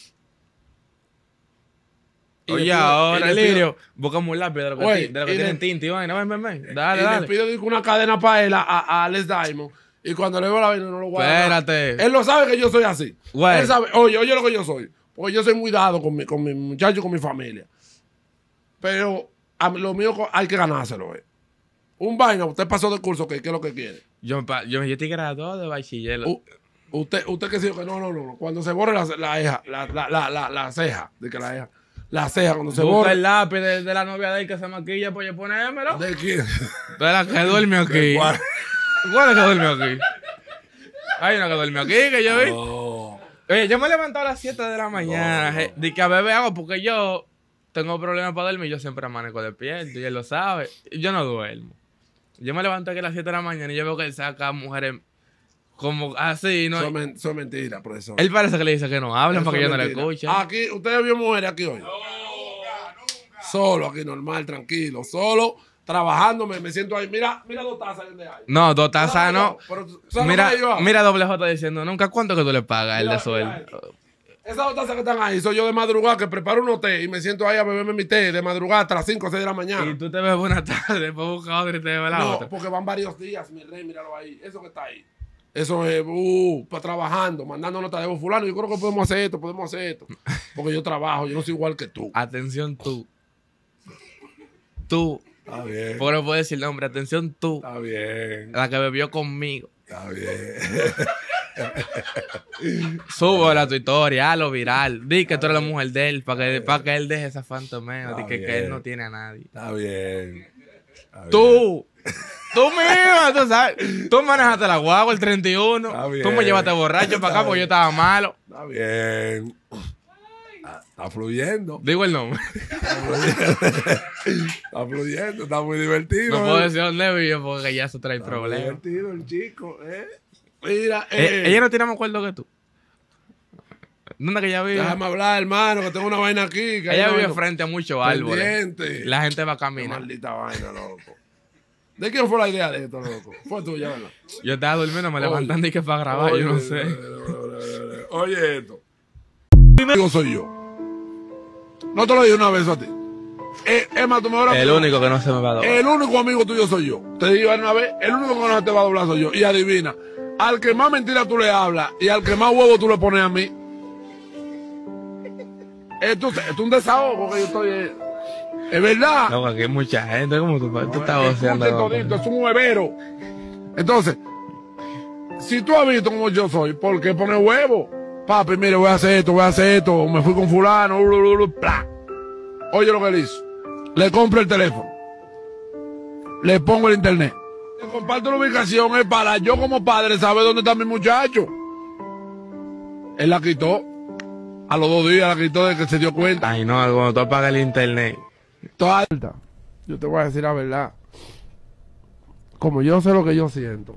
y le Oye, pido- y ahora, le pido- Lirio, buscamos un lápiz de lo que, Oye, ti- de lo que y tienen le- tinta y vaina. Ven, ven, ven. y Dale, le dale. pido digo, una cadena para él, a, a Alex Diamond. Y cuando le veo la vaina no lo guarda. Espérate. Él lo sabe que yo soy así. Güey. Él sabe, oye, oye lo que yo soy. Porque yo soy muy dado con mi, con mi muchacho, con mi familia. Pero a mí, lo mío co- hay que ganárselo. Eh. Un vaina, usted pasó de curso, ¿qué, qué es lo que quiere? Yo, pa- yo, yo estoy graduado de bachiller. U- usted, usted que dice que no, no, no, no. Cuando se borre la, la, ceja, la, la, la, la, la ceja, de que la ceja, la ceja, cuando se Busca borre. el lápiz de, de la novia de él que se maquilla, pues yo ponérmelo. ¿De quién? De la que duerme aquí. ¿Cuál? ¿Cuál es que duerme aquí? Hay una que duerme aquí que yo vi. No. Oye, yo me levanto a las siete de la mañana. No, no. je- De que a bebé hago porque yo tengo problemas para dormir. Yo siempre amanezco despierto y él lo sabe. Yo no duermo. Yo me levanto aquí a las siete de la mañana y yo veo que él saca a mujeres como así. ¿no? Eso es men- eso es mentira, profesor. Él parece que le dice que no hablen Eso para que es yo no le mentira. escuche. Aquí, ¿ustedes vio mujeres aquí hoy? Solo, aquí normal, tranquilo. Solo, trabajando, me, me siento ahí. Mira, mira dos tazas donde hay. No, dos tazas no. Pero, ¿sabes Mira, lo que yo hago? mira doble J diciendo, nunca cuánto que tú le pagas el Mira, de sueldo. mira Esas dos tazas que están ahí, soy yo de madrugada que preparo unos té y me siento ahí a beberme mi té de madrugada hasta las cinco o seis de la mañana. Y tú te ves buena tarde, después buscas otra y te ves la No, otra. porque van varios días, mi rey, míralo ahí. Eso que está ahí. Eso es, uh, para trabajando, mandando notas de voz, fulano, yo creo que podemos hacer esto, podemos hacer esto. Porque yo trabajo, yo no soy igual que tú. Atención tú. Tú. Está bien, Porque no puedo decir el nombre. Atención tú. está bien, La que bebió conmigo. está bien. Súbelo a tu historia, hazlo viral. Di que tú eres la mujer de él para que, para que él deje esa fantomea. Di que, que él no tiene a nadie. Está bien. Está Tú. Tú mismo, tú sabes. Tú manejaste la guagua el treinta y uno. Está bien. Tú me llevaste borracho para acá porque yo estaba malo. Está bien. Está, está fluyendo. Digo el nombre. Está fluyendo, está muy divertido. No puedo ¿eh? decir dónde vive porque ya eso trae Está muy problemas. divertido el chico, ¿eh? Mira, Eh, eh. ella no tiene más acuerdo que tú. ¿Dónde que ella vive? Déjame hablar, hermano, que tengo una vaina aquí. Que Ella hay vive una- frente a muchos árboles. Pendiente. La gente va a Qué caminar. maldita vaina, loco. ¿De quién fue la idea de esto, loco? Fue tuya, ¿verdad? Yo estaba durmiendo, me Oye. levantan y que para grabar, yo no Oye, sé. Oye esto. Digo soy yo. No te lo dije una vez a ti. Eh, Emma, tu mejor El amigo. único que no se me va a doblar. El único amigo tuyo soy yo. Te digo una vez, el único que no se te va a doblar soy yo. Y adivina, al que más mentira tú le hablas y al que más huevo tú le pones a mí. Esto, esto es un desahogo que yo estoy... eh, Es verdad. No, aquí hay mucha gente, como tú, tú estás Escuchen voceando. todito, es un huevero. Entonces, si tú has visto como yo soy, ¿por qué poner huevo? Papi, mire, voy a hacer esto, voy a hacer esto, me fui con fulano, blu, blu, blu, bla. Oye lo que le hizo. Le compro el teléfono. Le pongo el internet. Le comparto la ubicación, es para yo como padre saber dónde está mi muchacho. Él la quitó. A los dos días la quitó de que se dio cuenta. Ay, no, cuando tú apagas el internet. Toda alta. Yo te voy a decir la verdad. Como yo sé lo que yo siento,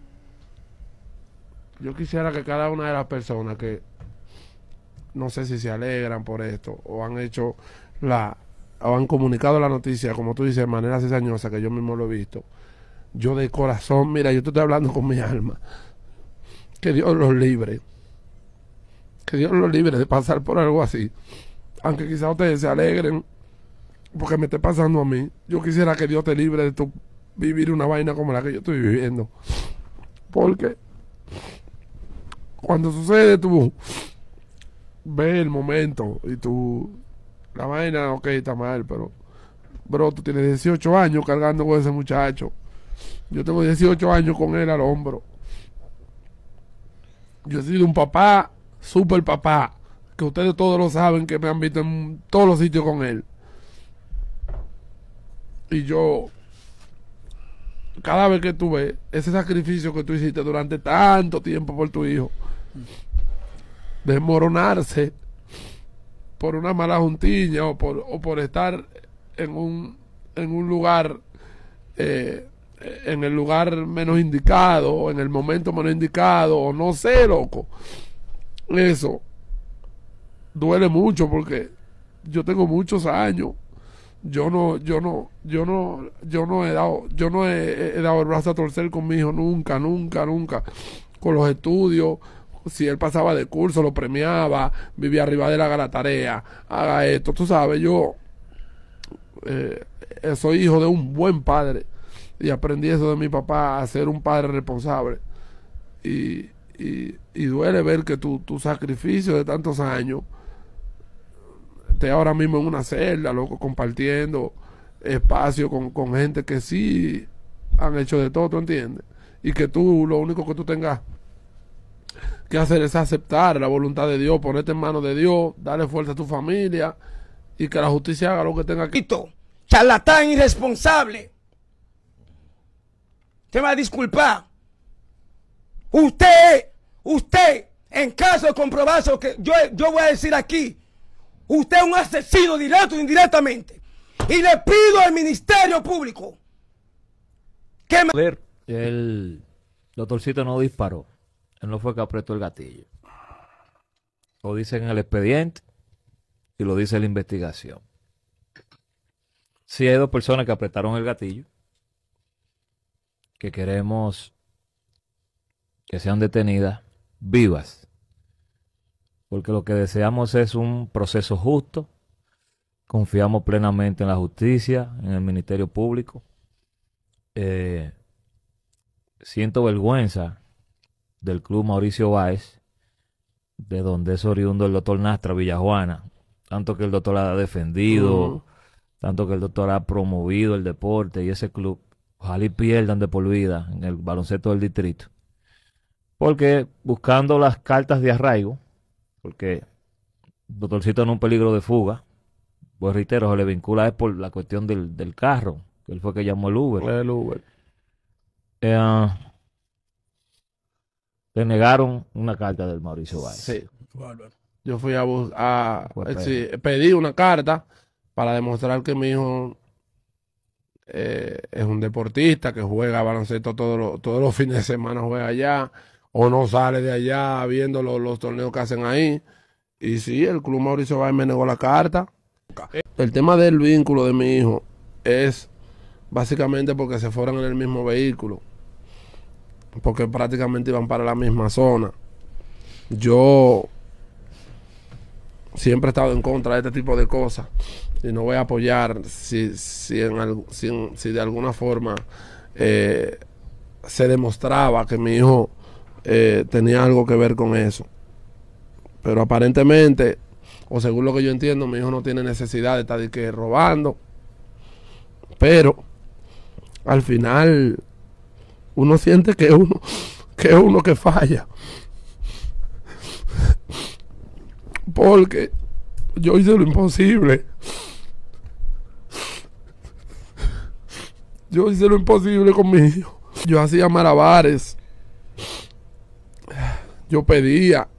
yo quisiera que cada una de las personas que no sé si se alegran por esto o han hecho la o han comunicado la noticia, como tú dices, de manera cizañosa, que yo mismo lo he visto, yo de corazón, mira, yo te estoy hablando con mi alma, que Dios los libre, que Dios los libre de pasar por algo así, aunque quizás ustedes se alegren porque me esté pasando a mí. Yo quisiera que Dios te libre de tu vivir una vaina como la que yo estoy viviendo, porque cuando sucede tú ves el momento y tú la vaina, ok, está mal, pero bro, tú tienes dieciocho años cargando con ese muchacho. Yo tengo dieciocho años con él al hombro. Yo he sido un papá, super papá, que ustedes todos lo saben, que me han visto en todos los sitios con él. Y yo, cada vez que tú ves ese sacrificio que tú hiciste durante tanto tiempo por tu hijo, desmoronarse por una mala juntilla o por, o por estar en un, en un lugar, eh, en el lugar menos indicado, o en el momento menos indicado, o no sé, loco. Eso duele mucho porque yo tengo muchos años. Yo no, yo no, yo no, yo no he dado, yo no he, he dado el brazo a torcer con mi hijo nunca, nunca, nunca. Con los estudios, si él pasaba de curso, lo premiaba, vivía arriba de él, haga la tarea, haga esto. Tú sabes, yo eh, soy hijo de un buen padre y aprendí eso de mi papá, a ser un padre responsable. Y, y, y duele ver que tu, tu sacrificio de tantos años esté ahora mismo en una celda, loco, compartiendo espacio con, con gente que sí han hecho de todo, ¿tú entiendes? Y que tú, lo único que tú tengas que hacer es aceptar la voluntad de Dios, ponerte en manos de Dios, darle fuerza a tu familia y que la justicia haga lo que tenga que... Charlatán irresponsable. Te va a disculpar. Usted, usted, en caso de comprobarse lo que yo, yo voy a decir aquí, usted es un asesino directo o indirectamente. Y le pido al Ministerio Público que me... El doctorcito no disparó. Él no fue que apretó el gatillo. Lo dice en el expediente y lo dice la investigación. Sí hay dos personas que apretaron el gatillo, que queremos que sean detenidas vivas, porque lo que deseamos es un proceso justo. Confiamos plenamente en la justicia, en el Ministerio Público. Eh, siento vergüenza del Club Mauricio Báez, de donde es oriundo el doctor Nastra Villajuana, tanto que el doctor ha defendido, uh-huh. tanto que el doctor ha promovido el deporte y ese club, ojalá y pierdan de por vida en el baloncesto del distrito, porque buscando las cartas de arraigo, porque el doctorcito en un peligro de fuga, pues reitero, se le vincula es por la cuestión del, del carro, que él fue que llamó el Uber. El Uber. Eh, le negaron una carta del Mauricio Báez. Sí. Yo fui a, a pues, sí, pedí una carta para demostrar que mi hijo eh, es un deportista que juega baloncesto todos los, todos los fines de semana, juega allá, o no sale de allá viendo los, los torneos que hacen ahí. Y sí, el Club Mauricio Báez me negó la carta. El tema del vínculo de mi hijo es básicamente porque se fueron en el mismo vehículo, porque prácticamente iban para la misma zona. Yo siempre he estado en contra de este tipo de cosas y no voy a apoyar si, si, en algo, si, en, si de alguna forma eh, se demostraba que mi hijo eh, tenía algo que ver con eso. Pero aparentemente, o según lo que yo entiendo, mi hijo no tiene necesidad de estar de que robando. Pero al final uno siente que uno que es uno que falla. Porque yo hice lo imposible. Yo hice lo imposible con mi hijo. Yo hacía malabares. Yo pedía.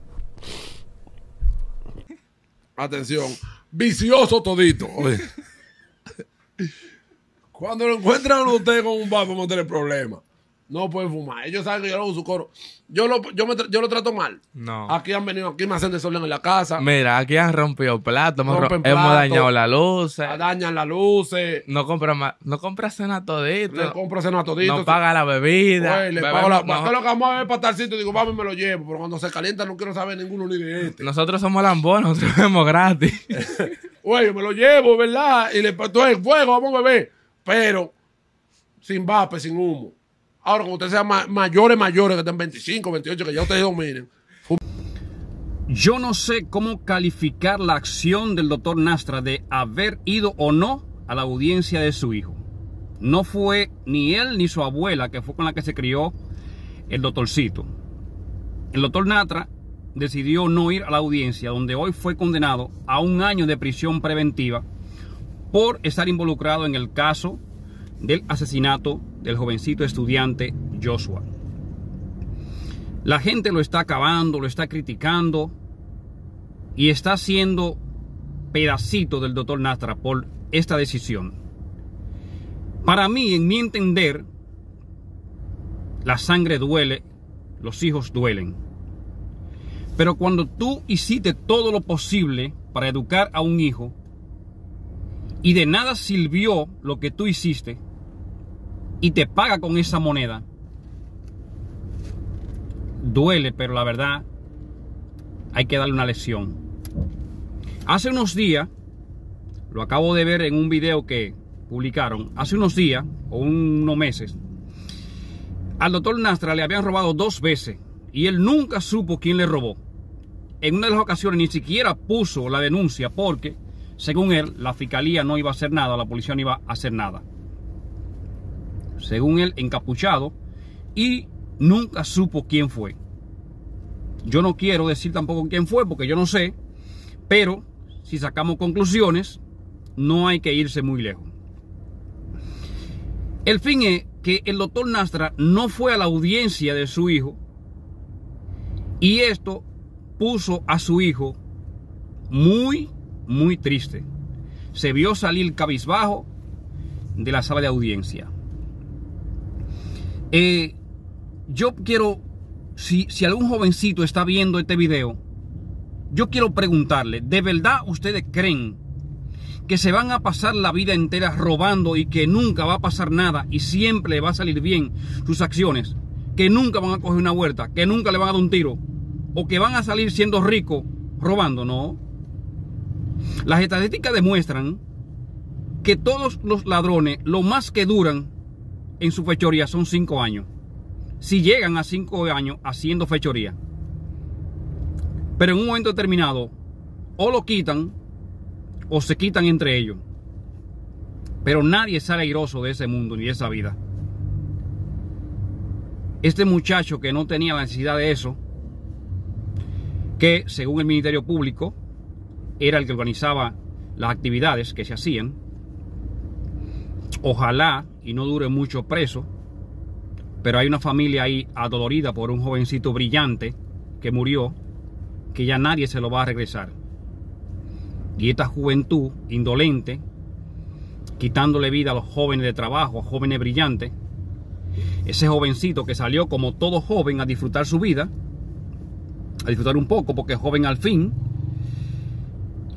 Atención, vicioso todito. Oye. Cuando lo encuentran a usted con un vapo, vamos a tener problemas. No pueden fumar. Ellos saben que yo lo uso coro. Yo lo, yo, me, yo lo trato mal. No. Aquí han venido, aquí me hacen desorden en la casa. Mira, aquí han rompido platos, hemos, Rompen hemos platos, dañado las luces. Dañan las luces. No compra más, no compra cena todito. Le compro cena todito. No paga la bebida. Güey, le Bebemos, pago la, no, ¿qué es lo que vamos a ver para tal sitio? Digo, vamos y me lo llevo. Pero cuando se calienta no quiero saber ninguno ni de este. Nosotros somos lambones, nosotros bebemos gratis. Güey, me lo llevo, ¿verdad? Y le pongo el fuego, vamos a beber. Pero sin vape, sin humo. Ahora, cuando ustedes sean ma mayores, mayores, que estén veinticinco, veintiocho, que ya ustedes dominen. Yo no sé cómo calificar la acción del doctor Nastra de haber ido o no a la audiencia de su hijo. No fue ni él ni su abuela, que fue con la que se crió el doctorcito. El doctor Nastra decidió no ir a la audiencia, donde hoy fue condenado a un año de prisión preventiva por estar involucrado en el caso del asesinato del jovencito estudiante Joshua. La gente lo está acabando, lo está criticando y está haciendo pedacito del doctor Nastra por esta decisión. Para mí, en mi entender, la sangre duele, los hijos duelen. Pero cuando tú hiciste todo lo posible para educar a un hijo y de nada sirvió lo que tú hiciste, y te paga con esa moneda, duele, pero la verdad hay que darle una lección. Hace unos días, lo acabo de ver en un video que publicaron, hace unos días o unos meses, al doctor Nastra le habían robado dos veces y él nunca supo quién le robó. En una de las ocasiones ni siquiera puso la denuncia porque, según él, la fiscalía no iba a hacer nada, la policía no iba a hacer nada. Según él, encapuchado, y nunca supo quién fue. Yo no quiero decir tampoco quién fue porque yo no sé, pero si sacamos conclusiones, no hay que irse muy lejos. El fin es que el doctor Nastra no fue a la audiencia de su hijo y esto puso a su hijo muy, muy triste. Se vio salir cabizbajo de la sala de audiencia. Eh, yo quiero, si, si algún jovencito está viendo este video, yo quiero preguntarle, ¿de verdad ustedes creen que se van a pasar la vida entera robando y que nunca va a pasar nada y siempre le va a salir bien sus acciones? Que nunca van a coger una huerta, que nunca le van a dar un tiro, o que van a salir siendo ricos robando. No. Las estadísticas demuestran que todos los ladrones, lo más que duran en su fechoría son cinco años. Si llegan a cinco años haciendo fechoría. Pero en un momento determinado, o lo quitan, o se quitan entre ellos. Pero nadie sale airoso de ese mundo, ni de esa vida. Este muchacho que no tenía la necesidad de eso, que según el Ministerio Público, era el que organizaba las actividades que se hacían, ojalá y no dure mucho preso, pero hay una familia ahí adolorida por un jovencito brillante que murió, que ya nadie se lo va a regresar. Y esta juventud indolente, quitándole vida a los jóvenes de trabajo, a jóvenes brillantes, ese jovencito que salió como todo joven a disfrutar su vida, a disfrutar un poco porque es joven al fin,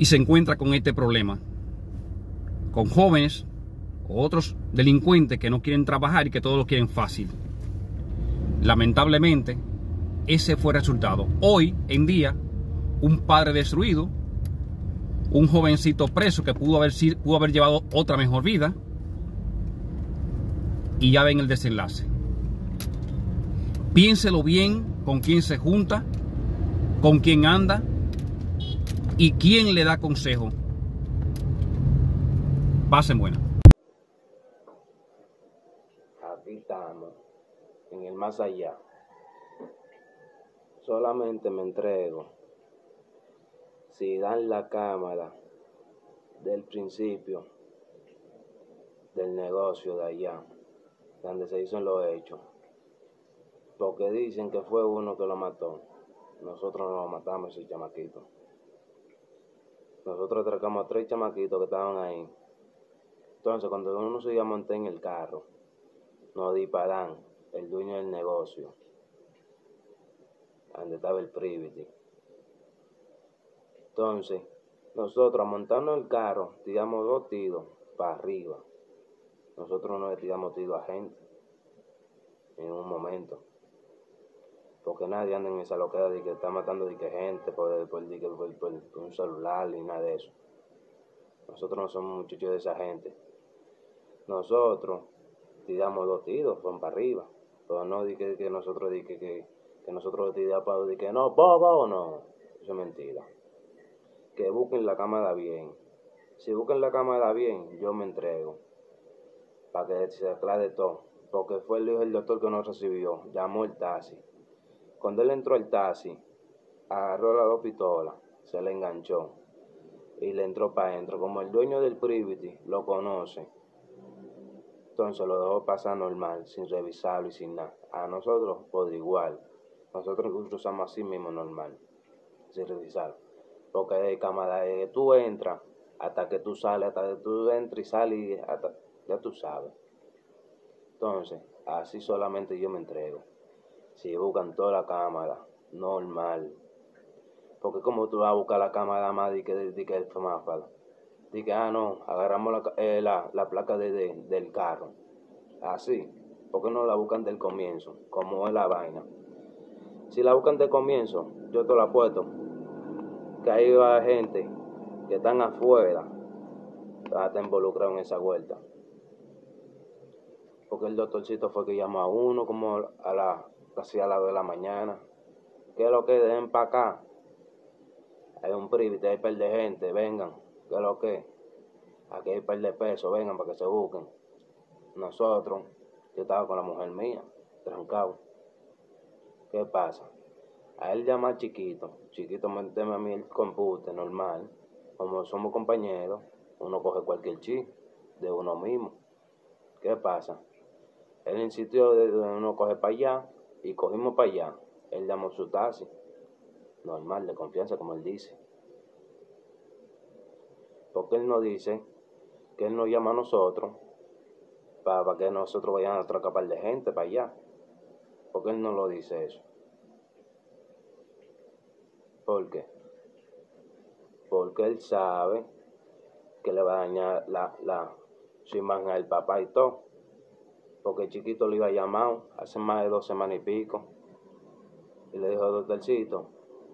y se encuentra con este problema, con jóvenes o otros delincuentes que no quieren trabajar y que todo lo quieren fácil. Lamentablemente, ese fue el resultado. Hoy en día, un padre destruido, un jovencito preso que pudo haber, pudo haber llevado otra mejor vida, y ya ven el desenlace. Piénselo bien con quién se junta, con quién anda y quién le da consejo. Pasen buena. Aquí estamos, en el más allá. Solamente me entrego si dan la cámara del principio del negocio de allá, donde se hizo los hechos. Porque dicen que fue uno que lo mató. Nosotros no lo matamos, ese chamaquito. Nosotros atracamos a tres chamaquitos que estaban ahí. Entonces, cuando uno se iba a montar en el carro, nos disparan el dueño del negocio, donde estaba el privity. Entonces, nosotros a montarnos el carro, tiramos dos tiros para arriba. Nosotros no le tiramos tiros a gente en un momento. Porque nadie anda en esa loquera de que está matando de que gente por, por, de que, por, por, por un celular ni nada de eso. Nosotros no somos muchachos de esa gente. Nosotros tiramos dos tiros, van para arriba. Pero no di que, que nosotros di que, que, que nosotros tiramos para di que no, bobo o no. Eso es mentira. Que busquen la cámara bien. Si busquen la cámara bien, yo me entrego. Para que se aclare todo. Porque fue el hijo del doctor que nos recibió. Llamó el taxi. Cuando él entró al taxi, agarró las dos pistolas, se le enganchó y le entró para adentro. Como el dueño del privity lo conoce, entonces lo dejó pasar normal, sin revisarlo y sin nada. A nosotros, por igual. Nosotros cruzamos así mismo normal, sin revisarlo. Porque de cámara, de que tú entras, hasta que tú sales, hasta que tú entras y sales, hasta, ya tú sabes. Entonces, así solamente yo me entrego. Si buscan toda la cámara, normal. Porque como tú vas a buscar la cámara más de que, de que el semáforo. De que, ah, no, agarramos la, eh, la, la placa de, de, del carro. Así. Porque no la buscan del comienzo, como es la vaina. Si la buscan del comienzo, yo te lo apuesto. Que ahí va gente que están afuera, van a estar involucrados en esa vuelta. Porque el doctorcito fue que llamó a uno como a la... casi a las dos de la mañana. ¿Qué es lo que den para acá? Hay un privity, hay par de gente, vengan. ¿Qué es lo que? Aquí hay par de pesos, vengan para que se busquen. Nosotros, yo estaba con la mujer mía, trancado. ¿Qué pasa? A él llama chiquito, chiquito méteme a mí el compute normal. Como somos compañeros, uno coge cualquier chip de uno mismo. ¿Qué pasa? Él insistió de uno coge para allá. Y cogimos para allá. Él llamó su taxi. Normal, de confianza, como él dice. Porque él nos dice que él nos llama a nosotros para, para que nosotros vayamos a atracar par de gente para allá. Porque él no lo dice eso. ¿Por qué? Porque él sabe que le va a dañar la, la, su imagen al papá y todo. Porque el chiquito le iba a llamar hace más de dos semanas y pico. Y le dijo, doctorcito,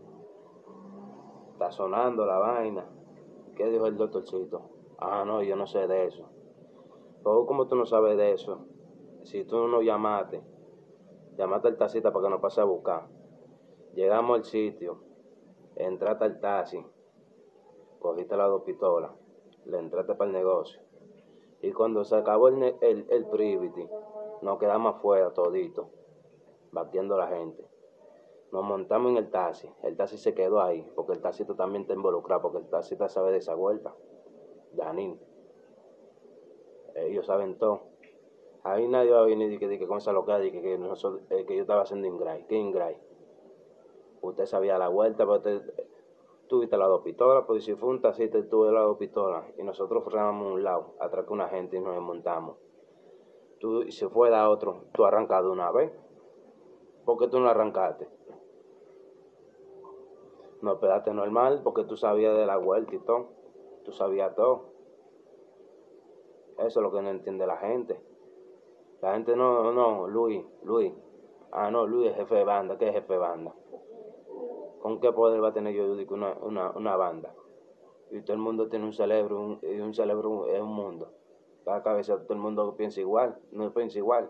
está sonando la vaina. ¿Qué dijo el doctorcito? Ah, no, yo no sé de eso. Pero ¿cómo tú no sabes de eso? Si tú no llamaste, llamaste al taxista para que nos pase a buscar. Llegamos al sitio, entraste al taxi, cogiste las dos pistolas, le entraste para el negocio. Y cuando se acabó el, el, el privity, nos quedamos afuera todito, batiendo a la gente. Nos montamos en el taxi. El taxi se quedó ahí, porque el taxista también está involucrado, porque el taxista sabe de esa vuelta. Janine. Ellos saben todo. Ahí nadie va a venir y que, que con esa locura de que, que, nosotros, eh, que yo estaba haciendo ingray. ¿Qué ingray? Usted sabía la vuelta, pero usted... Tuviste las dos pistolas, pues si fue un taxista, tuve las dos pistolas. Y nosotros frenamos a un lado, atracó una gente y nos desmontamos. Tú, y si fue a otro, tú arrancas de una vez. ¿Por qué tú no arrancaste? no operaste normal porque tú sabías de la vuelta y todo. Tú sabías todo. Eso es lo que no entiende la gente. La gente no, no, Luis, Luis. Ah, no, Luis es jefe de banda. ¿Qué es jefe de banda? ¿Con qué poder va a tener yo digo, una, una, una banda? Y todo el mundo tiene un cerebro, un, y un cerebro es un mundo. Cada cabeza todo el mundo piensa igual, no piensa igual.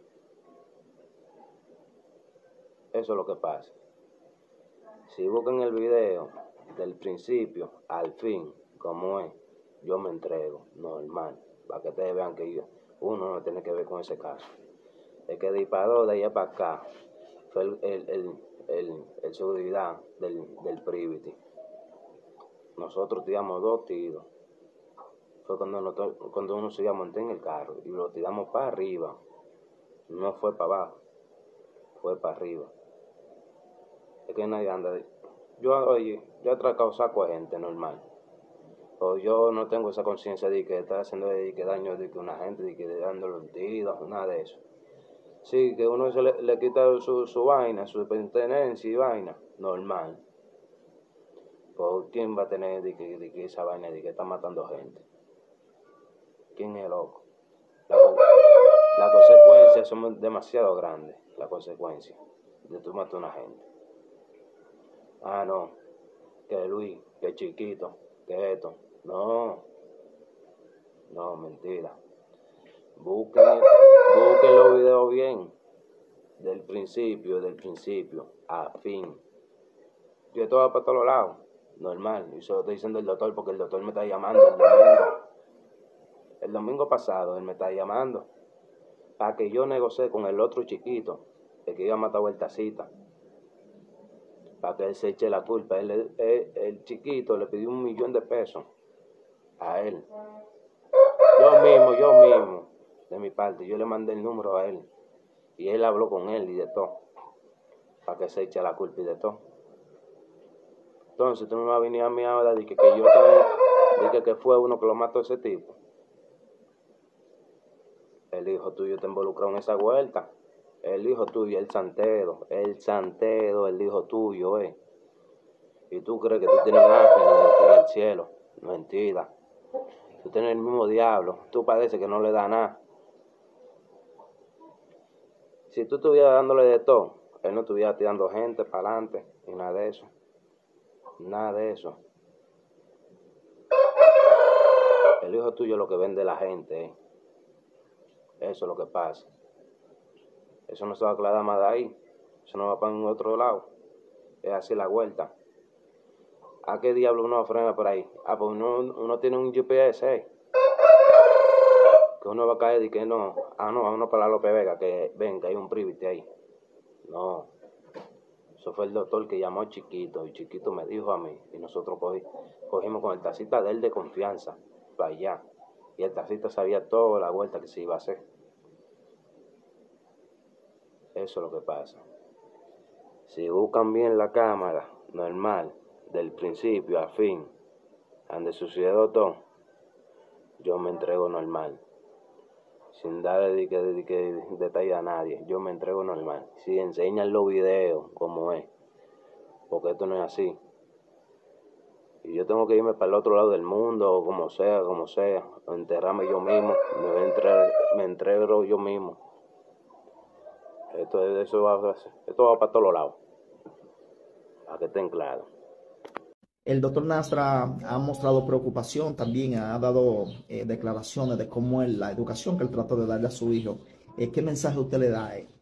Eso es lo que pasa. Si buscan el video del principio al fin, como es, yo me entrego, normal, para que ustedes vean que yo, uno no tiene que ver con ese caso. El que disparó de allá para acá fue el, el, el, el, el seguridad del, del Privity. Nosotros tiramos dos tiros. Fue cuando, nosotros, cuando uno se iba a montar en el carro y lo tiramos para arriba. No fue para abajo, fue para arriba. Es que nadie anda. Yo, oye, yo he atracado saco a gente normal. O yo no tengo esa conciencia de que está haciendo de que daño de que una gente, de que dándole un tiro, nada de eso. Sí, que uno se le, le quita su, su vaina, su pertenencia y vaina, normal. Pues ¿quién va a tener de que, de que esa vaina de que está matando gente? ¿Quién es loco? Las la consecuencias son demasiado grandes, las consecuencias de tú matar a una gente. Ah, no, que Luis, que chiquito, que esto. No, no, mentira. Busquen, busquen los videos bien, del principio, del principio, a fin. Yo estoy para todos lados, normal. Y eso lo estoy diciendo el doctor porque el doctor me está llamando el domingo. El domingo pasado él me está llamando para que yo negocie con el otro chiquito, el que iba a matar a el tacita, para que él se eche la culpa. Él, él, él, el chiquito le pidió un millón de pesos a él. Yo mismo, yo mismo, de mi parte, yo le mandé el número a él. Y él habló con él y de todo, para que se eche la culpa y de todo. Entonces tú no me vas a venir a mí ahora de que, que yo también, de que, que fue uno que lo mató a ese tipo. El hijo tuyo te involucró en esa vuelta. El hijo tuyo, el santero, el santero, el hijo tuyo, eh. Y tú crees que tú tienes un ángel en el cielo. Mentira. Tú tienes el mismo diablo. Tú pareces que no le da nada. Si tú estuvieras dándole de todo, él no estuviera tirando gente para adelante y nada de eso. Nada de eso. El hijo tuyo es lo que vende la gente, eh. Eso es lo que pasa. Eso no se va a aclarar más de ahí. Eso no va para en otro lado. Es así la vuelta. ¿A qué diablo uno frena por ahí? Ah, pues uno, uno tiene un G P S, eh. Que uno va a caer y que no. Ah, no, vámonos para la López Vega, que ven, que hay un Privity ahí. No. Eso fue el doctor que llamó a Chiquito. Y Chiquito me dijo a mí. Y nosotros cogí, cogimos con el tacita de él de confianza. Para allá. Y el tacita sabía toda la vuelta que se iba a hacer. Eso es lo que pasa. Si buscan bien la cámara, normal, del principio a fin, donde sucedió todo, yo me entrego normal. Sin darle de que, de que detalle a nadie, yo me entrego normal. Si enseñan los videos, como es, porque esto no es así. Y yo tengo que irme para el otro lado del mundo, o como sea, como sea, o enterrarme yo mismo, me, voy a entrar, me entrego yo mismo. Esto, eso va, esto va para todos lados, para que estén claros. El doctor Nastra ha mostrado preocupación, también ha dado eh, declaraciones de cómo es la educación que él trata de darle a su hijo. Eh, ¿Qué mensaje usted le da a él?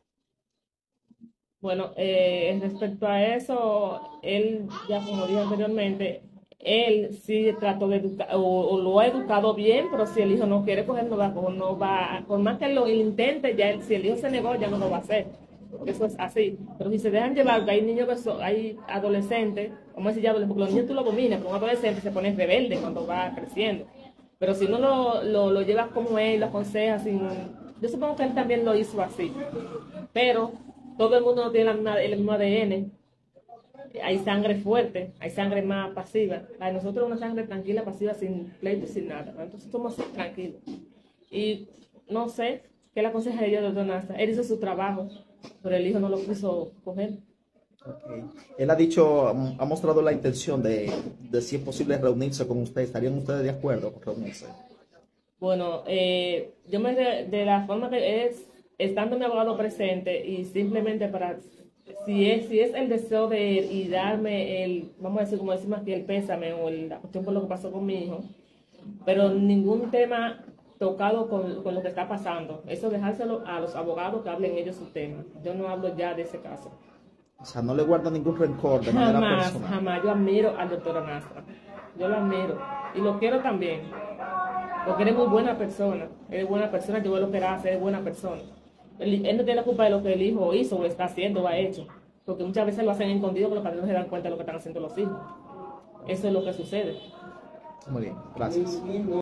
Bueno, eh, respecto a eso, él, ya como dije anteriormente, él sí trató de educar, o, o lo ha educado bien, pero si el hijo no quiere coger, no va, no va, por más que lo intente, ya él, si el hijo se negó, ya no lo va a hacer. Eso es así. Pero si se dejan llevar, que hay niños que son, hay adolescentes, como decir ya, porque los niños tú lo dominas, pero un adolescente se pone rebelde cuando va creciendo. Pero si uno lo, lo, lo lleva como él, lo aconseja, sin, yo supongo que él también lo hizo así. Pero todo el mundo no tiene la misma, el mismo A D N. Hay sangre fuerte, hay sangre más pasiva. La de nosotros es una sangre tranquila, pasiva, sin pleito y sin nada. Entonces somos así tranquilos. Y no sé, ¿qué le aconsejaría yo, doctor Nastra? Él hizo su trabajo, pero el hijo no lo quiso coger. Okay. Él ha dicho, ha mostrado la intención de, de si es posible reunirse con usted. ¿Estarían ustedes de acuerdo con reunirse? Bueno, eh, yo me de, de la forma que es, estando mi abogado presente y simplemente para, si es, si es el deseo de él y darme el, vamos a decir, como decimos aquí, el pésame o el, la cuestión por lo que pasó con mi hijo, pero ningún tema tocado con, con lo que está pasando. Eso dejárselo a los abogados que hablen ellos su tema. Yo no hablo ya de ese caso. O sea, no le guarda ningún rencor de manera Jamás, personal. jamás. Yo admiro al doctor Nastra. Yo lo admiro. Y lo quiero también. Porque él es muy buena persona. Él es buena persona, yo veo lo que él hace, él es buena persona. Él, él no tiene la culpa de lo que el hijo hizo, o está haciendo, o ha hecho. Porque muchas veces lo hacen escondido, que los padres no se dan cuenta de lo que están haciendo los hijos. Eso es lo que sucede. Muy bien, gracias.